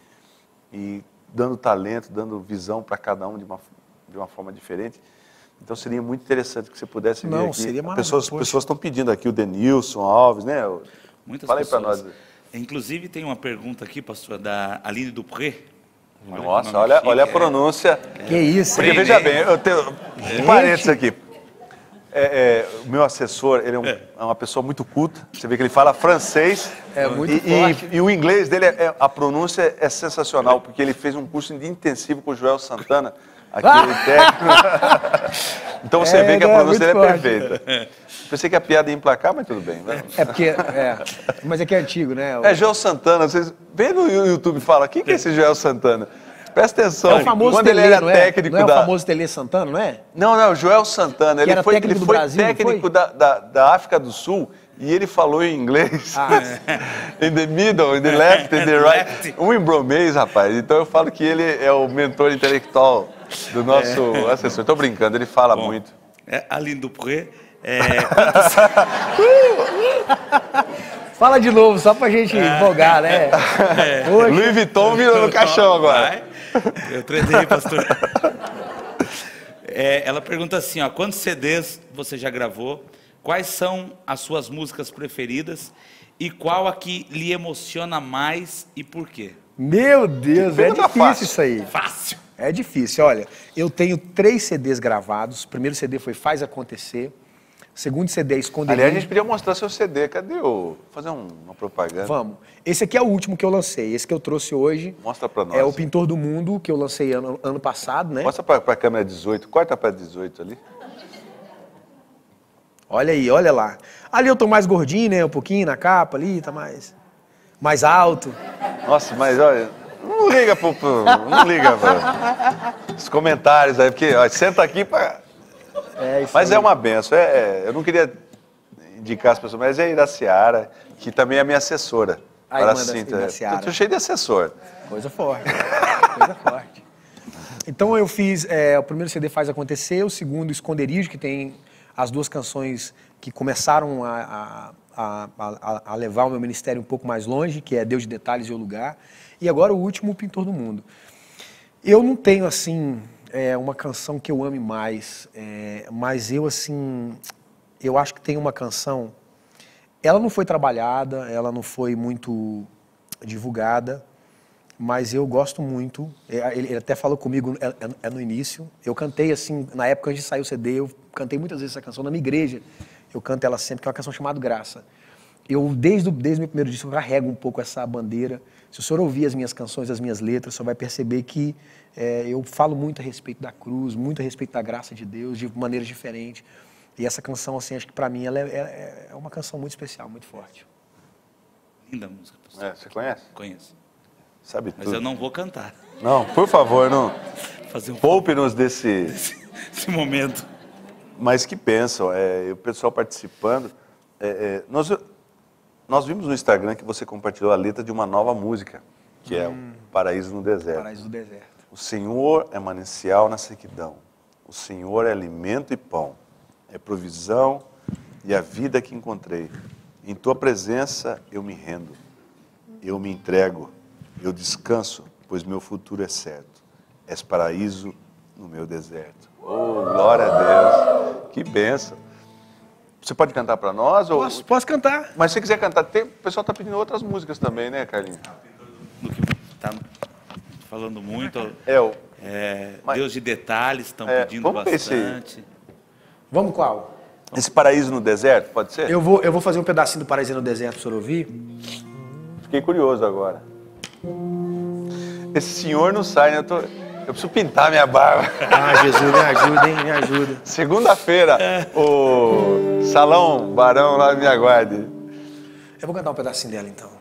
e dando talento, dando visão para cada um de uma, de uma forma diferente. Então seria muito interessante que você pudesse vir Não, aqui. seria maravilhoso. Pessoas, pessoas estão pedindo aqui, o Denilson Alves, né? Muitas Fala aí para pessoas. nós. Inclusive, tem uma pergunta aqui, pastor, da Aline Dupré. Olha que Nossa, nome olha, chique, olha a é. pronúncia. Que isso, Porque hein? veja bem, eu tenho um parênteses aqui. É, é, o meu assessor, ele é, um- é uma pessoa muito culta. Você vê que ele fala francês. É muito e, forte. E, e o inglês dele, é, é- a pronúncia é sensacional, porque ele fez um curso de intensivo com o Joel Santana, aquele técnico. Então você É, vê que a não, é pronúncia dele muito é forte. perfeita. Pensei que a piada ia emplacar, mas tudo bem. Né? É porque. É, mas é que é antigo, né? O- É Joel Santana. Vocês vê no YouTube e fala, quem que é esse Joel Santana? Presta atenção. É o famoso Quando Tele, ele era não é? técnico Não é o da... famoso Tele Santana, não é? Não, não, Joel Santana. Que Ele era foi, técnico ele do foi Brasil, não técnico foi? da, da, da África do Sul e ele falou em inglês. Ah. in the middle, in the left, in the right. Left. Um embromês, rapaz. Então eu falo que ele é o mentor intelectual do nosso assessor. Estou brincando, ele fala Bom, muito. É, Aline Dupré. É, quantos- Fala de novo, só pra gente empolgar, né? Hoje, Louis Vuitton virou no caixão agora. Vai. Eu treinei, pastor. É, ela pergunta assim, ó, quantos C Ds você já gravou? Quais são as suas músicas preferidas? E qual a que lhe emociona mais e por quê? meu Deus, é pergunta difícil fácil. isso aí. Fácil. É difícil. Olha, eu tenho três C Ds gravados. O primeiro C D foi Faz Acontecer. O segundo C D é Esconderijo. Aliás, a gente podia mostrar seu C D. Cadê o... Fazer um- uma propaganda. Vamos. Esse aqui é o último que eu lancei. Esse que eu trouxe hoje Mostra pra nós. é o Pintor do Mundo, que eu lancei ano, ano passado, né? Mostra pra, pra câmera dezoito. Corta pra dezoito ali. Olha aí, olha lá. Ali eu tô mais gordinho, né? Um pouquinho na capa ali, tá mais, mais alto. Nossa, mas olha, não liga pro, pro- não liga pra os comentários aí, porque ó, senta aqui pra... É isso Mas aí. é uma benção, é, é, eu não queria indicar as pessoas, mas é a Iraciara, que também é minha assessora. A para irmã da Cinta. Iraciara. Eu tô cheio de assessor. Coisa forte. Coisa forte. Então eu fiz, é, o primeiro C D Faz Acontecer, o segundo Esconderijo, que tem as duas canções que começaram a, a, a, a, a levar o meu ministério um pouco mais longe, que é Deus de Detalhes e o Lugar. E agora o último, o Pintor do Mundo. Eu não tenho, assim, é, uma canção que eu ame mais, é, mas eu, assim, eu acho que tem uma canção, ela não foi trabalhada, ela não foi muito divulgada, mas eu gosto muito. É, Ele ele até falou comigo é, é- é no início. Eu cantei assim, na época antes de sair o C D, eu cantei muitas vezes essa canção na minha igreja. Eu canto ela sempre, que é uma canção chamada Graça. Eu, desde o desde o meu primeiro disco, eu carrego um pouco essa bandeira. Se o senhor ouvir as minhas canções, as minhas letras, o senhor vai perceber que é, eu falo muito a respeito da cruz, muito a respeito da graça de Deus, de maneiras diferentes. E essa canção, assim, acho que para mim ela é, é- é uma canção muito especial, muito forte. Linda música, pastor. É, você conhece? Conheço. Sabe Mas tudo. eu não vou cantar. Não, por favor, não. Fazer um Poupe-nos desse... esse momento. Mas que pensam, é, o pessoal participando. É, é, nós, Nós vimos no Instagram que você compartilhou a letra de uma nova música, que é Hum. o Paraíso no Deserto. Paraíso do Deserto. O Senhor é manancial na sequidão. O Senhor é alimento e pão. É provisão e a vida que encontrei. Em tua presença eu me rendo. Eu me entrego. Eu descanso, pois meu futuro é certo. És paraíso no meu deserto. Oh, glória a Deus. Que bênção. Você pode cantar para nós? Ou... Posso, posso cantar. Mas se você quiser cantar, tem... o pessoal está pedindo outras músicas também, né, Carlinhos? No que está falando muito. É, o... É, Mas- Deus de detalhes, estão É, pedindo vamos ver se- bastante. Vamos qual? Esse Paraíso no Deserto, pode ser? Eu vou, eu vou fazer um pedacinho do Paraíso no Deserto para o senhor ouvir. Fiquei curioso agora. Esse senhor não sai, né? Eu, tô... eu preciso pintar minha barba. Ah, Jesus, me ajuda, hein? Me ajuda. Segunda-feira, o Salão Barão lá me aguarde. Eu vou cantar um pedacinho dela, então.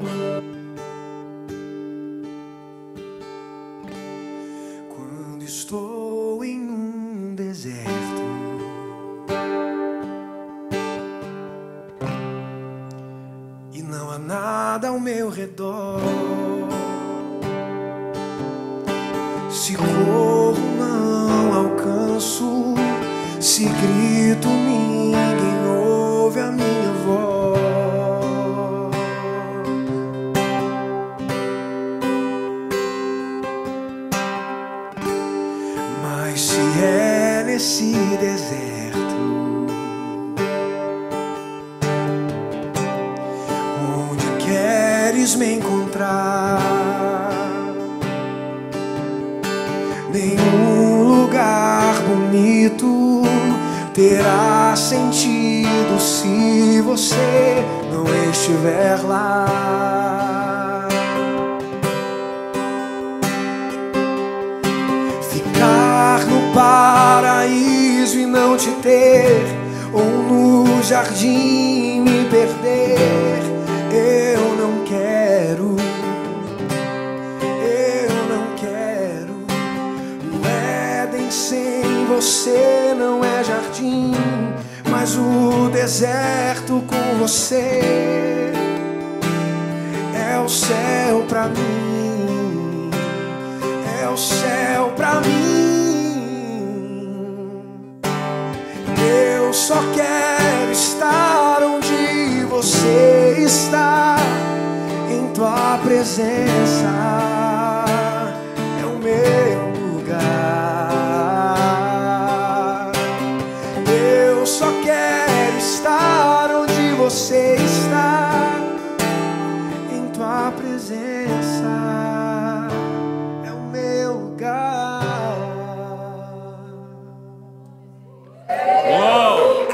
Quando estou em um deserto e não há nada ao meu redor, se corro não alcanço, se grito ninguém ouve a minha voz. Mas se é nesse deserto onde queres me encontrar, nenhum lugar bonito terá sentido se você não estiver lá. Ficar no paraíso e não te ter, ou no jardim me perder, eu não quero. Sem você não é jardim, mas o deserto com você é o céu pra mim, é o céu pra mim. Eu só quero estar onde você está, em tua presença é o meu lugar. Eu só quero estar onde você está, em tua presença é o meu lugar. Uou!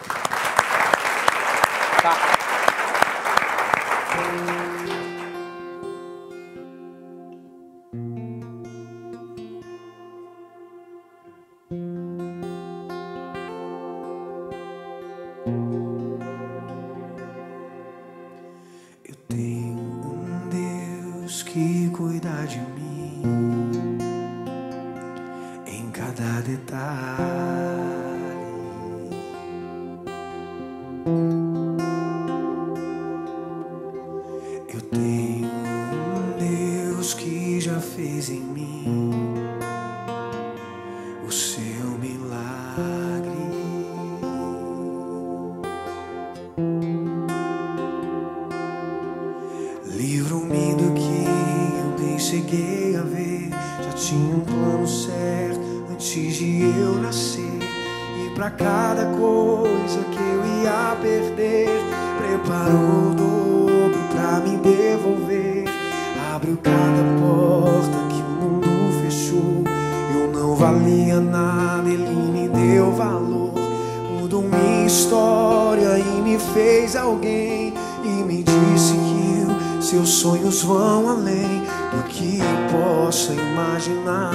Eu tenho um Deus que cuida de mim em cada detalhe. Eu tenho um Deus que já fez em mim o seu milagre. Livro-me do que eu bem cheguei a ver. Já tinha um plano certo antes de eu nascer. E pra cada coisa que eu ia perder, preparou o dobro pra me devolver. Abriu cada porta que o mundo fechou. Eu não valia nada, ele me deu valor. Mudou minha história e me fez alguém. E me disse que eu, seus sonhos vão além do que eu possa imaginar.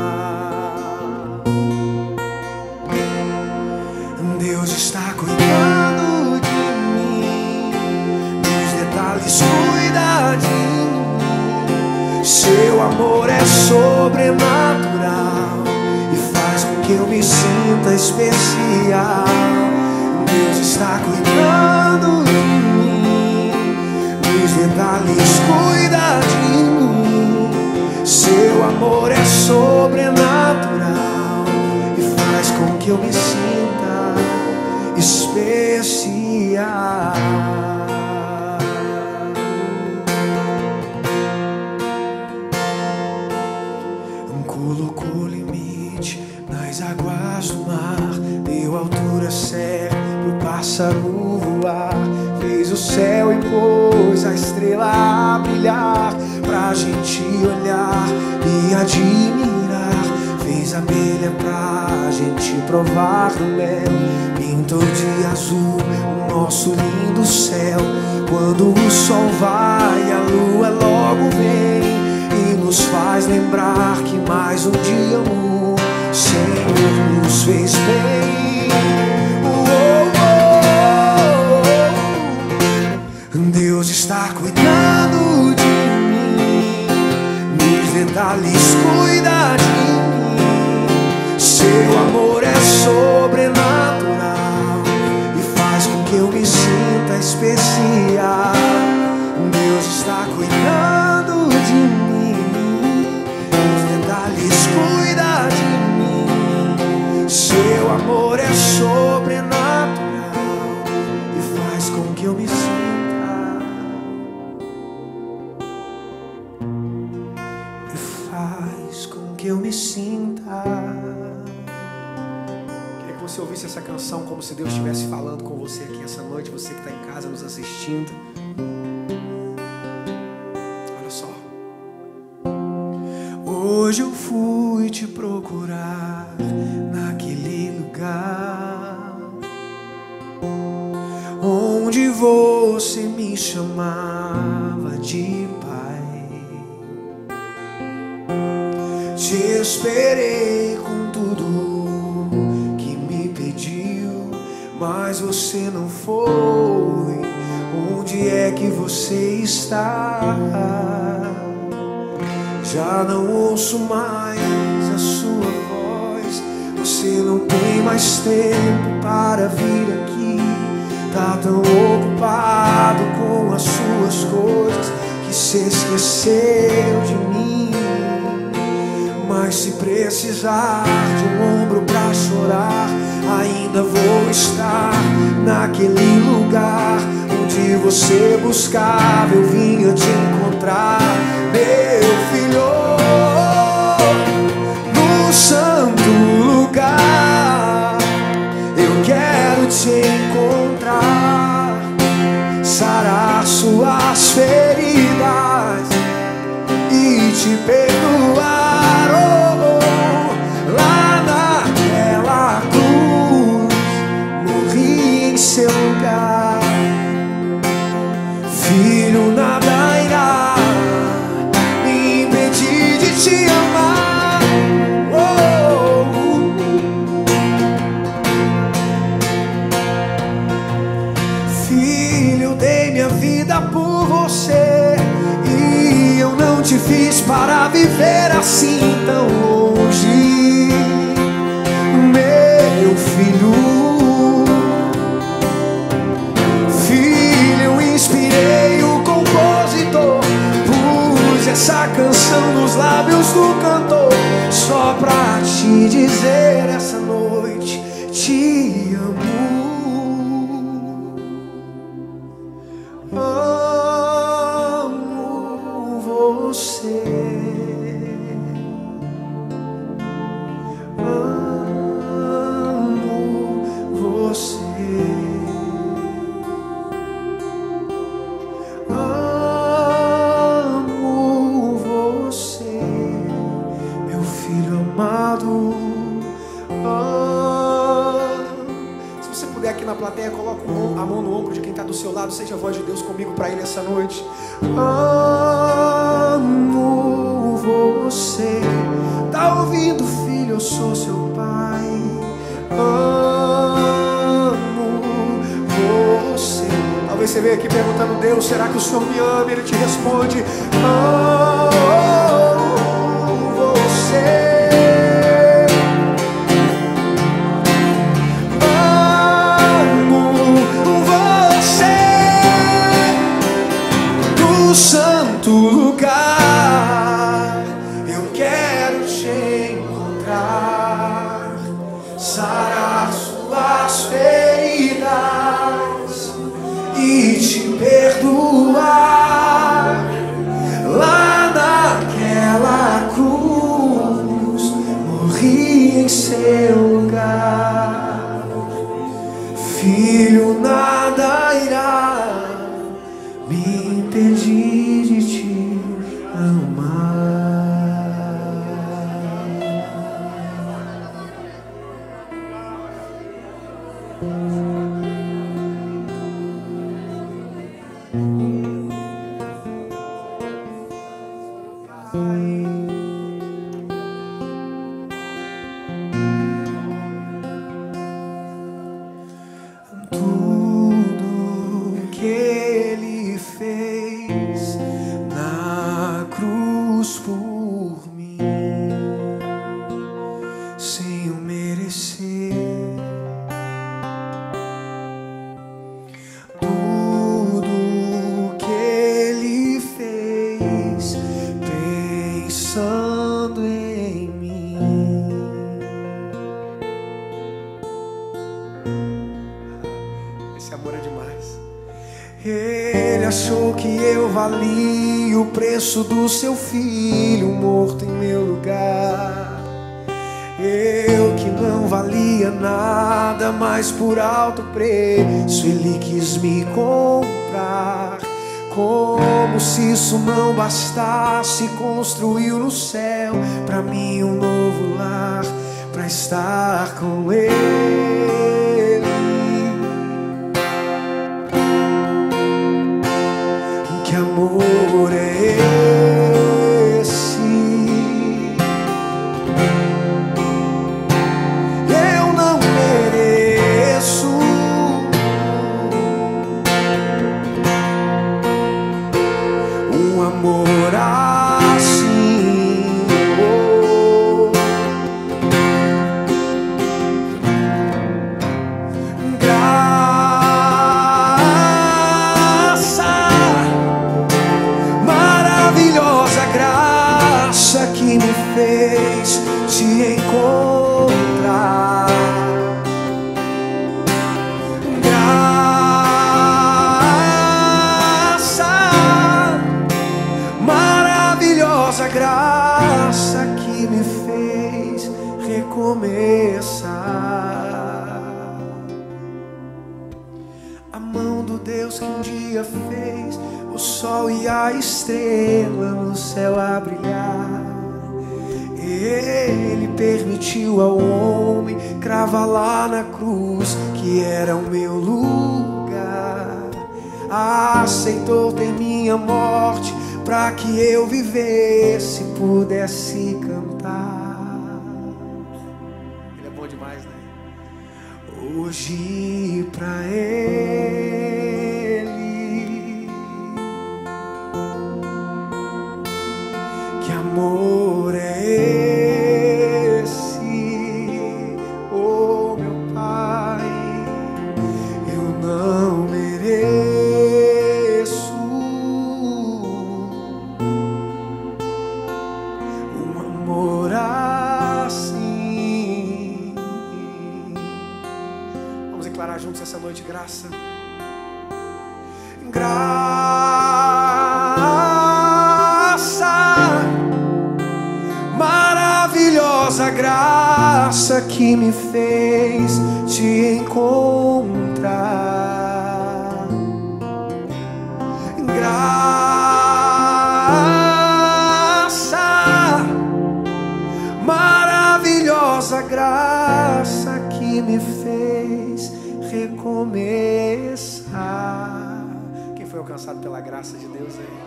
Deus está cuidando de mim, nos detalhes cuida de mim. Seu amor é sobrenatural e faz com que eu me sinta especial. Deus está cuidando de mim, me sinta especial. Colocou limite nas águas do mar, deu altura certa pro pássaro voar, fez o céu e pôs a estrela a brilhar, pra gente olhar e admirar, fez a abelha pra gente provar do mel, pintou de azul o nosso lindo céu, quando o sol vai a lua logo vem, e nos faz lembrar que mais um dia o Senhor nos fez bem. Oh, oh, oh. Deus está cuidando de mim, nos detalhes cuida de mim. Seu amor é sobrenatural e faz com que eu me sinta especial. Deus está cuidando de mim, cuida de mim. Seu amor é sobrenatural e faz com que eu me sinta, e faz com que eu me sinta. Queria que você ouvisse essa canção como se Deus estivesse falando com você aqui essa noite, você que está em casa nos assistindo. Hoje eu fui te procurar naquele lugar onde você me chamava de pai. Te esperei com tudo que me pediu, mas você não foi. Onde é que você está? Já não ouço mais a sua voz, você não tem mais tempo para vir aqui. Tá tão ocupado com as suas coisas que se esqueceu de mim. Mas se precisar de um ombro pra chorar, ainda vou estar naquele lugar onde você buscava, eu vinha te encontrar. Meu filho, no santo lugar, eu quero te encontrar, sarar suas feridas e te perdoar. Oh, oh, lá naquela cruz, morri em seu lugar. Filho, nada irá te amar. Oh, oh. Filho, eu dei minha vida por você e eu não te fiz para viver assim tão longe. Meu filho, filho, eu inspirei o compositor, essa canção nos lábios do cantor, só pra te dizer essa noite te amo. Amo você, amo você. Na plateia, coloca a mão no ombro de quem está do seu lado, seja a voz de Deus comigo para ele essa noite. Amo você. Tá ouvindo, filho? Eu sou seu pai. Amo você. Talvez você veja aqui perguntando: Deus, será que o Senhor me ama? Ele te responde: amo você. Santo lugar, eu quero te encontrar, sarar Filho, nada irá me impedir de te amar. Tudo que Ele fez na cruz por mim, sem eu merecer. Tudo que Ele fez pensando em mim. Esse amor é demais. Ele achou que eu valia o preço do seu filho morto em meu lugar. Eu que não valia nada, mas por alto preço Ele quis me comprar. Como se isso não bastasse, construiu no céu pra mim um novo lar, pra estar com Ele. Que amor é esse? Eu não mereço. Um amor assim. Oh. Graça, maravilhosa graça que me fez te encontrar. Graça, maravilhosa graça que me fez recomeçar. A mão do Deus que um dia fez o sol e a estrela no céu a brilhar. Ele permitiu ao homem cravar lá na cruz que era o meu lugar. Aceitou ter minha morte pra que eu vivesse e pudesse cantar. Ele é bom demais, né? Hoje pra Ele, que amor é esse, oh meu Pai? Eu não mereço um amor assim. Vamos declarar juntos essa noite graça. Graça, maravilhosa graça que me fez te encontrar. Graça, maravilhosa graça que me fez recomeçar. Quem foi alcançado pela graça de Deus aí?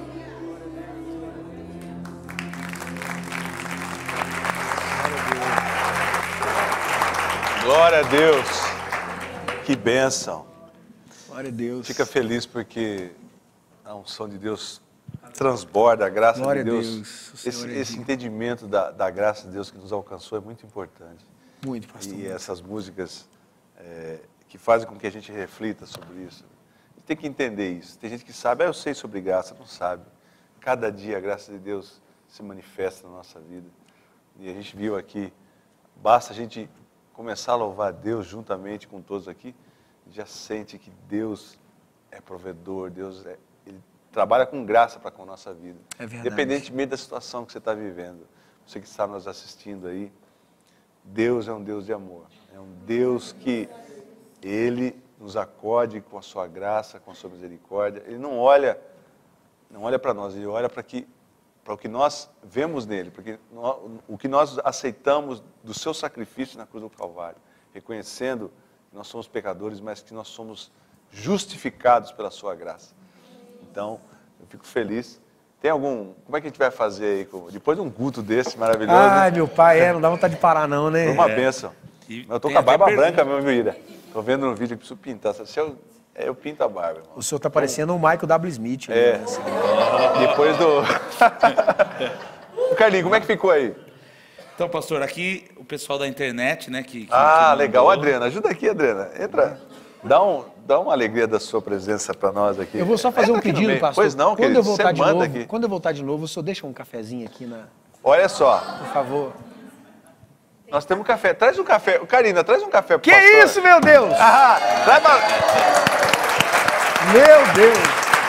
Glória a Deus. Que bênção. Glória a Deus. Fica feliz porque a unção de Deus transborda, a graça Glória de Deus. a Deus. O Esse, Senhor é esse digno. entendimento da, da graça de Deus que nos alcançou é muito importante. Muito, pastor. E essas músicas é, que fazem com que a gente reflita sobre isso. Tem que entender isso. Tem gente que sabe, ah, eu sei sobre graça, não sabe. Cada dia a graça de Deus se manifesta na nossa vida. E a gente viu aqui, basta a gente começar a louvar a Deus juntamente com todos aqui, já sente que Deus é provedor, Deus é, Ele trabalha com graça para com a nossa vida. É verdade. Independentemente da situação que você está vivendo. Você que está nos assistindo aí, Deus é um Deus de amor. É um Deus que Ele nos acode com a sua graça, com a sua misericórdia. Ele não olha, não olha para nós, ele olha para que, para o que nós vemos nele, porque nós, o que nós aceitamos do seu sacrifício na cruz do Calvário, reconhecendo que nós somos pecadores, mas que nós somos justificados pela sua graça. Então, eu fico feliz. Tem algum... Como é que a gente vai fazer aí? Depois de um culto desse maravilhoso... Ai, meu pai, é, não dá vontade de parar não, né? Foi uma É. bênção. E Eu tô tem com a até barba pergunta. branca mesmo, Ira. Tô vendo no vídeo que preciso pintar. Se eu, é, eu pinto a barba, irmão. O senhor tá parecendo o Michael W. Smith. É. Né? Assim. Depois do... Carlinhos, como é que ficou aí? Então, pastor, aqui o pessoal da internet, né? Que, que- Ah, que legal. mandou. Adriana, ajuda aqui, Adriana. Entra. Dá, um, dá uma alegria da sua presença para nós aqui. Eu vou só fazer Entra um aqui no pedido, meio. pastor. Pois não, quando querido. eu voltar Você de manda novo, aqui. Quando eu voltar de novo, o senhor deixa um cafezinho aqui, na, Olha só. por favor. Nós temos um café. Traz um café. Karina, traz um café pro Que pastor. isso, meu Deus? Ah, traz uma... Meu Deus.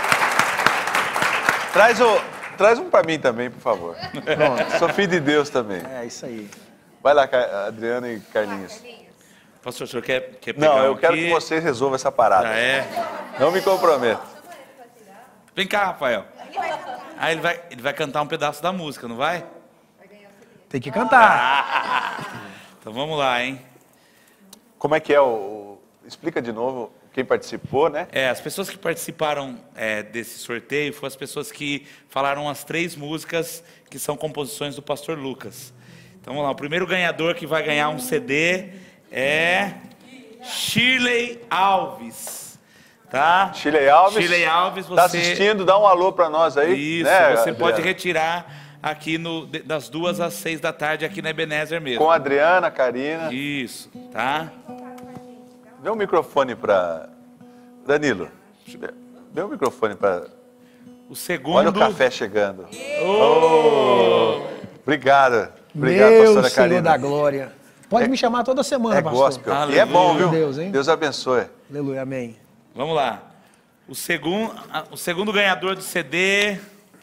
Traz, o... traz um para mim também, por favor. Pronto. Sou filho de Deus também. É isso aí. Vai lá, Ca- Adriana e Carlinhos. Pastor, o senhor quer, quer pegar Não, eu um quero aqui? que vocês resolvam essa parada. Ah, é? Não me comprometo. Vem cá, Rafael. Ah, ele vai, ele vai cantar um pedaço da música, não vai? Tem que cantar. Então vamos lá, hein? Como é que é o... o- Explica de novo quem participou, né? É, as pessoas que participaram é, desse sorteio foram as pessoas que falaram as três músicas que são composições do pastor Lucas. Então vamos lá, o primeiro ganhador que vai ganhar um C D é Shirley Alves. Tá? Shirley Alves. Shirley Alves, você... Tá assistindo? Dá um alô para nós aí. Isso, né, você Adriana? pode retirar aqui no, de- das duas às seis da tarde aqui na Ebenezer mesmo. Com a Adriana, a Karina. Isso, tá? Dê um microfone para... Danilo, dê um microfone para... O segundo... Olha o café chegando. Oh! Obrigado. Obrigado, Meu pastora Senhor Karina. da glória. Pode É- me chamar toda semana, É pastor. gospel. E Aleluia. é bom, viu? Meu Deus, hein? Deus abençoe. Aleluia, amém. Vamos lá. O segundo, a- o segundo ganhador do C D...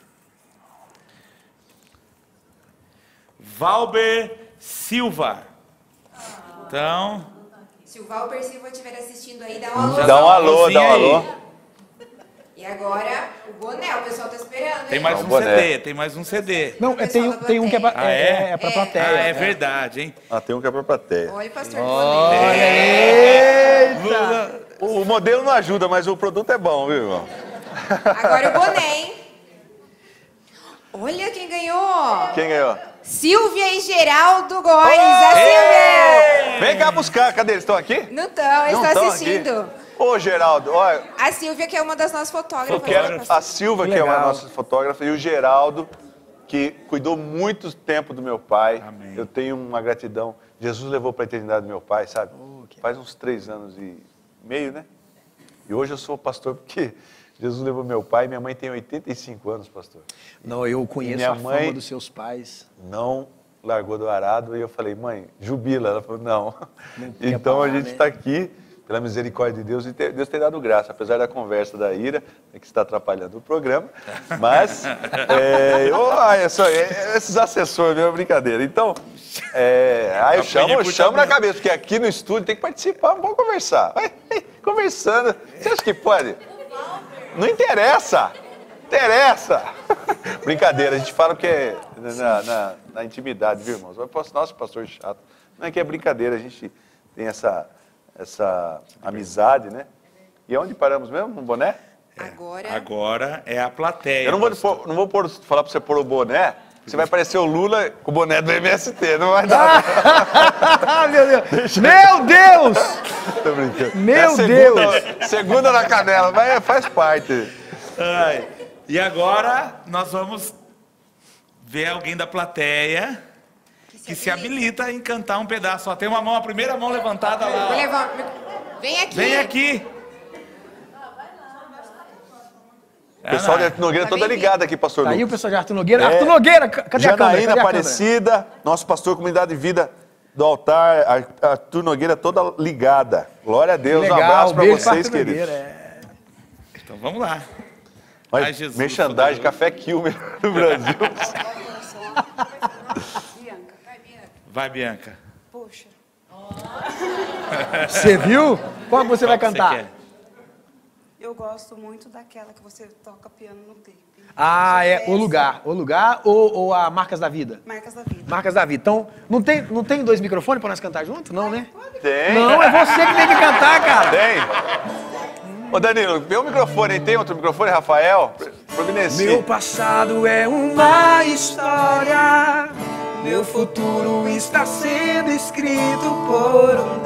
Valber Silva. Então... Se o Valber Silva estiver assistindo aí, dá um alô. Dá um alô, alôzinho dá um aí. alô. E agora, o boné, o pessoal tá esperando, Tem hein? mais Não, um boné. C D, tem mais um C D. Não, é, tem, tem um que é pra, Ah, é, é? é pra É. plateia. Ah, é verdade, hein? Ah, tem um que é para plateia. Olha o pastor de boné. Lula, O, o modelo não ajuda, mas o produto é bom, viu, irmão? Agora o boné, hein? Olha quem ganhou. Quem ganhou? Silvia e Geraldo Góes. A Silvia. Vem cá buscar. Cadê? Eles estão aqui? Não estão, eles Não estão tão assistindo. aqui. Ô, Geraldo, olha, A Silvia, que é uma das nossas fotógrafas. eu quero a Silva, Que que é uma legal. nossa fotógrafa, e o Geraldo, que cuidou muito tempo do meu pai. Amém. Eu tenho uma gratidão. Jesus levou para a eternidade do meu pai, sabe? Oh, que- Faz uns três anos e meio, né? E hoje eu sou pastor porque Jesus levou meu pai. Minha mãe tem oitenta e cinco anos, pastor. Não, eu conheço Minha a mãe- fama dos seus pais. Não largou do arado. E eu falei, mãe, jubila. Ela falou, não. Não quer Então a parar, gente né? está aqui pela misericórdia de Deus, e te- Deus tem dado graça, apesar da conversa da Ira, né, que está atrapalhando o programa, mas, é, oh, ah, é só, é, esses assessores, é brincadeira. Então, é, aí eu Aprendi chamo, por chamo na tabela. cabeça, porque aqui no estúdio tem que participar, vamos conversar. Vai, conversando, você acha que pode? Não interessa, interessa. Brincadeira, a gente fala que é na, na, na intimidade, viu, irmãos? Nossa, pastor chato. Não é que é brincadeira, a gente tem essa... essa amizade, né? E onde paramos mesmo? No boné? Agora, agora é a plateia. Eu não vou, pastor. pôr- não vou pôr- falar pra você pôr o boné, você vai parecer o Lula com o boné do M S T, não vai dar. Ah, meu Deus! Meu Deus! Tô brincando. Meu É a segunda, segunda na canela, mas faz parte. Ai, e agora nós vamos ver alguém da plateia que se habilita em cantar um pedaço. Ó, tem uma mão, a primeira mão levantada lá. vou ó. levar... Vem aqui. Vem aqui. O pessoal de Ana, Arthur Nogueira Tá toda bem ligada aqui, pastor Tá aí o Lucas. pessoal de Arthur Nogueira. É. Arthur Nogueira, ca- cadê a câmera? Janaína Cadê a câmera? Aparecida, nosso pastor Comunidade de Vida do altar, Ar- Arthur Nogueira toda ligada. Glória a Deus, Legal, um abraço pra beijo pra vocês, Arthur queridos. Nogueira, é. Então vamos lá. Ai, Mas Jesus, merchandising, poderoso. café Kilmer no Brasil. Vai, Bianca. Poxa. Você viu? Qual que você vai Qual que cantar? você quer? Eu gosto muito daquela que você toca piano no clipe. Ah, Você é fez O Lugar. O Lugar ou, ou a Marcas da Vida? Marcas da Vida. Marcas da Vida. Então, não tem, não tem dois microfones pra nós cantar junto? Não, né? Tem. Não, é você que tem que cantar, cara. Tem. Ô, Danilo, vê o microfone aí. Tem outro microfone, Rafael? Providencie. Meu passado é uma história, meu futuro está sendo escrito por um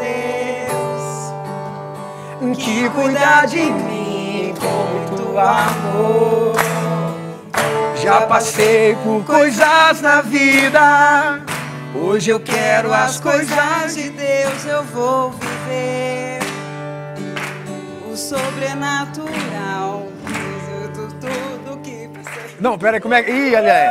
Deus que cuida de mim com muito amor. Já passei por coisas na vida, hoje eu quero as coisas de Deus, eu vou viver o sobrenatural. Tudo, tudo que você... Não, pera aí, como é que... Ih, aliás.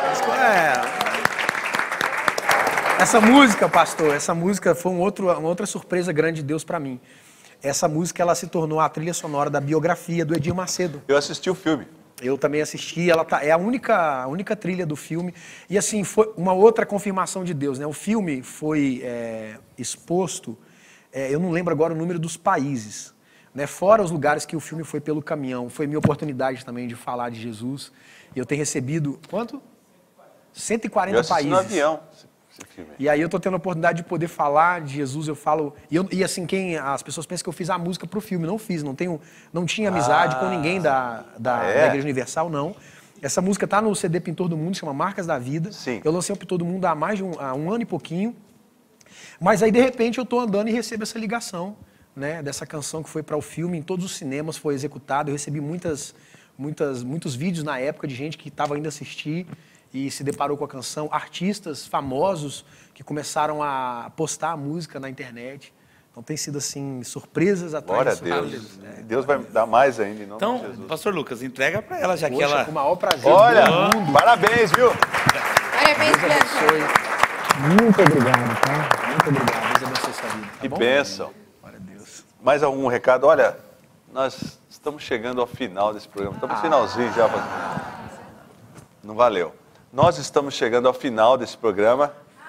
Essa música, pastor, essa música foi um outro, uma outra surpresa grande de Deus pra mim. Essa música, ela se tornou a trilha sonora da biografia do Edir Macedo. Eu assisti o filme. Eu também assisti, ela tá, é a única, a única trilha do filme. E assim, foi uma outra confirmação de Deus, né? O filme foi é, exposto, é, eu não lembro agora o número dos países, né? Fora os lugares que o filme foi pelo caminhão. Foi minha oportunidade também de falar de Jesus. E eu tenho recebido, quanto? cento e quarenta Eu assisti países. no avião esse filme. E aí eu tô tendo a oportunidade de poder falar de Jesus, eu falo... E, eu, e assim, quem, as pessoas pensam que eu fiz a música pro filme, não fiz, não, tenho, não tinha amizade Ah, com ninguém da, da, é? da Igreja Universal, não. Essa música tá no C D Pintor do Mundo, chama Marcas da Vida. Sim. Eu lancei o Pintor do Mundo há mais de um, há um ano e pouquinho. Mas aí, de repente, eu tô andando e recebo essa ligação, né, dessa canção que foi para o filme, em todos os cinemas foi executada. Eu recebi muitas, muitas, muitos vídeos na época de gente que estava indo assistir e se deparou com a canção, artistas famosos que começaram a postar a música na internet. Então tem sido assim, surpresas atrás Glória a de Deus. surpresas, né? Deus vai dar mais ainda em nome Então, de Jesus. pastor Lucas, entrega para ela, já que Poxa, ela... com o maior prazer. Olha, do mundo. parabéns, viu? Parabéns, Bianca. Abençoe. Muito obrigado, tá? Muito obrigado. Deus abençoe sua vida. Tá Que bom? bênção. Glória a Deus. Mais algum recado? Olha, nós estamos chegando ao final desse programa. Estamos no finalzinho já. Não valeu. Nós estamos chegando ao final desse programa.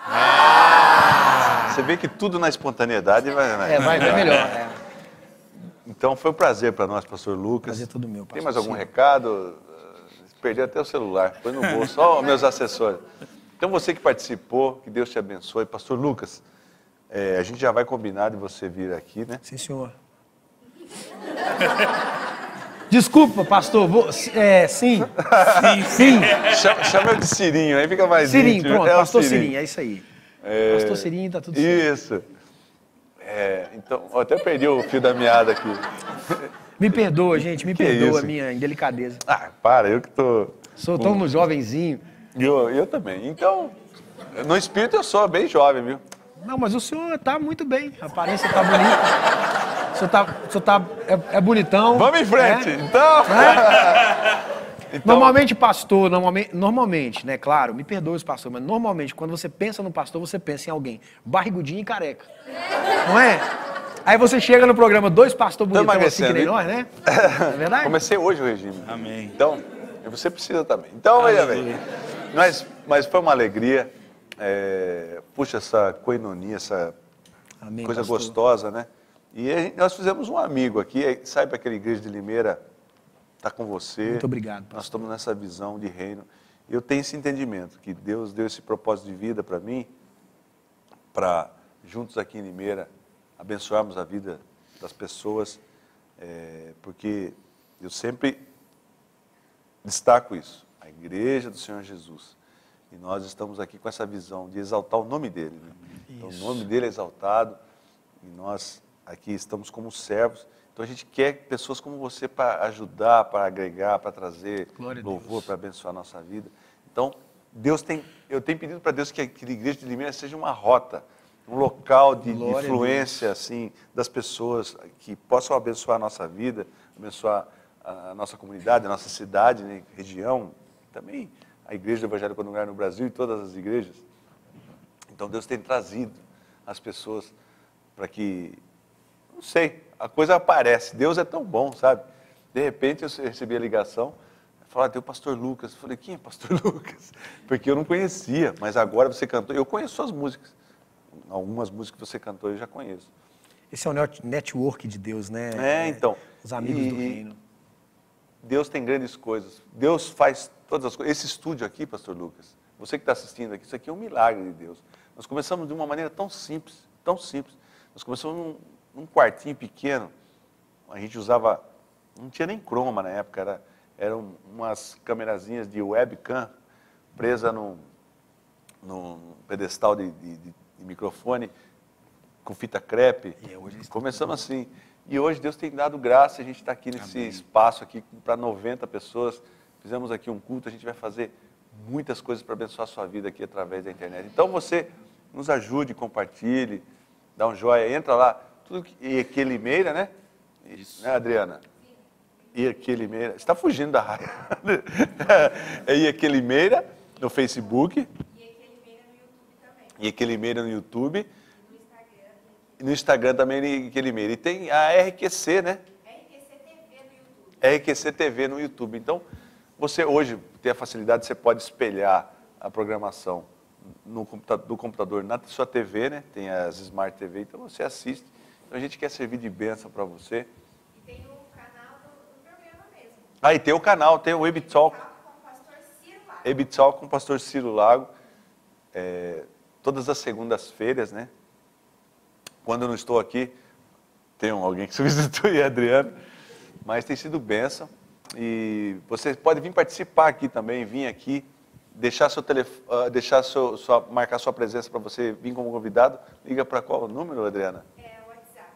Você vê que tudo na espontaneidade vai, né? É, vai, vai melhor. É. Então foi um prazer para nós, pastor Lucas. Prazer todo meu, pastor. Tem mais algum Sim. recado? Perdi até o celular, põe no bolso, só meus assessores. Então você que participou, que Deus te abençoe. Pastor Lucas, é, a gente já vai combinar de você vir aqui, né? Sim, senhor. Desculpa, pastor. Vou, é, sim. Sim, sim. Chama, chama eu de Cirinho, aí fica mais Cirinho, íntimo. pronto. É o Pastor Cirinho, é isso aí. É, Pastor Cirinho, tá tudo certo. Isso. É, então, eu até perdi o fio da meada aqui. Me perdoa, gente, me Que perdoa isso? a minha indelicadeza. Ah, para, eu que tô... Sou tão no jovenzinho. Eu, eu também. Então, no espírito eu sou bem jovem, viu? Não, mas o senhor tá muito bem. A aparência tá bonita. O senhor tá, o senhor tá é, é bonitão. Vamos em frente, É? então... Então, Normalmente, pastor, normalmente, normalmente, né, claro, me perdoe os pastor, mas normalmente, quando você pensa no pastor, você pensa em alguém barrigudinho e careca. Não é? Aí você chega no programa, dois pastores Tô bonitão assim que nem emagrecendo, nós, né? É verdade? Comecei hoje o regime. Amém. Então, você precisa também. Então, veja bem. Aleluia. Mas, mas foi uma alegria. É, puxa, essa coinonia, essa Amém, coisa pastor. gostosa, né? E a gente- nós fizemos um amigo aqui, saiba que a igreja de Limeira está com você. Muito obrigado, pastor. Nós estamos nessa visão de reino. Eu tenho esse entendimento, que Deus deu esse propósito de vida para mim, para, juntos aqui em Limeira, abençoarmos a vida das pessoas, é, porque eu sempre destaco isso, a igreja do Senhor Jesus. E nós estamos aqui com essa visão de exaltar o nome dele. Né? Então, o nome dele é exaltado e nós aqui estamos como servos. Então, a gente quer pessoas como você para ajudar, para agregar, para trazer Glória a louvor, Deus. para abençoar a nossa vida. Então, Deus tem, eu tenho pedido para Deus que a igreja de Limeira seja uma rota, um local de, de Glória a influência assim, das pessoas que possam abençoar a nossa vida, abençoar a, a nossa comunidade, a nossa cidade, né, região, também a Igreja do Evangelho Quando Lugar no Brasil e todas as igrejas. Então Deus tem trazido as pessoas para que, não sei, a coisa aparece. Deus é tão bom, sabe? De repente eu recebi a ligação, falaram, tem o pastor Lucas. Eu falei, quem é pastor Lucas? Porque eu não conhecia, mas agora você cantou. Eu conheço suas músicas. algumas músicas que você cantou eu já conheço. Esse é o net- network de Deus, né? É, então. Os amigos e, do reino. Deus tem grandes coisas. Deus faz todas as coisas. Esse estúdio aqui, pastor Lucas, você que está assistindo aqui, isso aqui é um milagre de Deus. Nós começamos de uma maneira tão simples, tão simples. Nós começamos num, num quartinho pequeno. A gente usava, não tinha nem croma na época, era, eram umas camerazinhas de webcam presa num, num pedestal de, de, de microfone com fita crepe. E hoje Começamos assim. E hoje Deus tem dado graça, a gente está aqui nesse Amém. espaço aqui para noventa pessoas. Fizemos aqui um culto, a gente vai fazer muitas coisas para abençoar a sua vida aqui através da internet. Então você nos ajude, compartilhe, dá um joia, entra lá. Tudo que, e aquele Limeira, né? Isso. Né, Adriana? E aquele Limeira. Você está fugindo da raia. E aquele Limeira no Facebook. E aquele Limeira no YouTube. No Instagram também, aquele Limeira. E tem a R Q C, né? R Q C T V no YouTube. R Q C T V no YouTube. Então, você hoje tem a facilidade, você pode espelhar a programação no computador, do computador na sua T V, né? Tem as Smart T V, então você assiste. Então a gente quer servir de bênção para você. E tem o canal do, do programa mesmo. Ah, e tem o canal, tem o Web Talk. Com o pastor Ciro Lago. Web Talk com o pastor Ciro Lago. É, todas as segundas-feiras, né? Quando eu não estou aqui, tem um, alguém que substitui a Adriana. Mas tem sido bênção. E você pode vir participar aqui também, vir aqui, deixar seu telefone, uh, deixar seu, sua, marcar sua presença para você vir como convidado. Liga para qual número, Adriana? É o WhatsApp.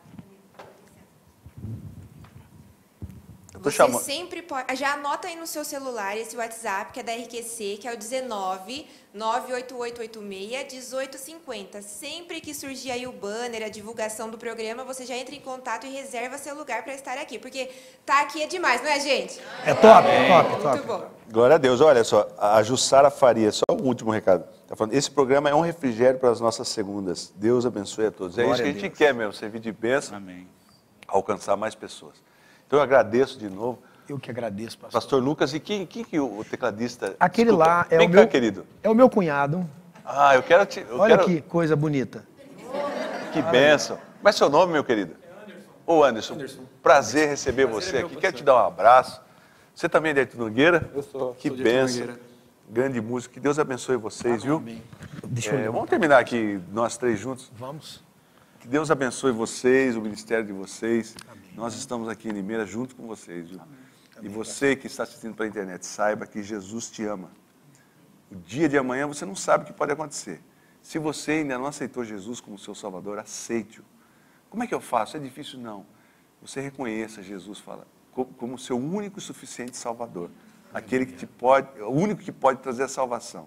Eu tô Você chamando. sempre pode. Já anota aí no seu celular esse WhatsApp, que é da R Q C, que é o dezenove, nove oito oito oito seis, um oito cinco zero. Sempre que surgir aí o banner, a divulgação do programa, você já entra em contato e reserva seu lugar para estar aqui. Porque tá aqui é demais, não é, gente? É top, é top, é top. Muito bom. Glória a Deus. Olha só, a Jussara Faria, só um último recado. Tá falando, esse programa é um refrigério para as nossas segundas. Deus abençoe a todos. É Glória isso que a a gente Deus. quer mesmo, servir de bênção, Amém. alcançar mais pessoas. Então eu agradeço de novo. Eu que agradeço, pastor. Pastor Lucas, e quem, quem que o tecladista... Aquele Desculpa, lá é vem o cá, meu querido. É o meu cunhado. Ah, eu quero te... Eu Olha quero... que coisa bonita. Que bênção. Mas seu nome, meu querido? Ô, Anderson. Anderson. Prazer receber você aqui. Quero te dar um abraço. Você também é de Arthur Nogueira? Eu sou. Que sou de Arthur bênção. Nogueira. Grande músico. Que Deus abençoe vocês, viu? Deixa eu É, ler. vamos terminar aqui, nós três juntos. Vamos. Que Deus abençoe vocês, o ministério de vocês. Nós estamos aqui em Limeira junto com vocês, viu? E você que está assistindo pela internet, saiba que Jesus te ama. O dia de amanhã você não sabe o que pode acontecer. Se você ainda não aceitou Jesus como seu Salvador, aceite-o. Como é que eu faço? É difícil? Não. Você reconheça Jesus fala, como seu único e suficiente Salvador. Aquele que te pode, o único que pode trazer a salvação.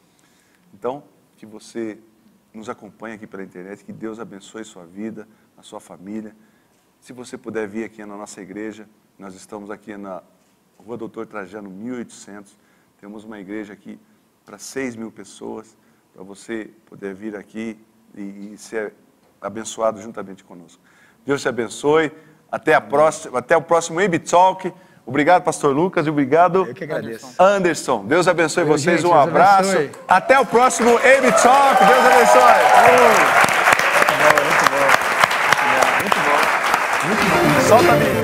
Então, que você nos acompanhe aqui pela internet, que Deus abençoe sua vida, a sua família. Se você puder vir aqui na nossa igreja, nós estamos aqui na Rua Doutor Trajano, mil e oitocentos. Temos uma igreja aqui para seis mil pessoas, para você poder vir aqui e, e ser abençoado juntamente conosco. Deus te abençoe. Até, a próxima, até o próximo Web Talk. Obrigado, pastor Lucas, e obrigado, Eu que agradeço. Anderson. Deus abençoe Valeu, vocês, gente, um Deus abraço. abençoe. Até o próximo Web Talk. Deus abençoe. Muito bom, muito bom. Muito bom. Solta a minha.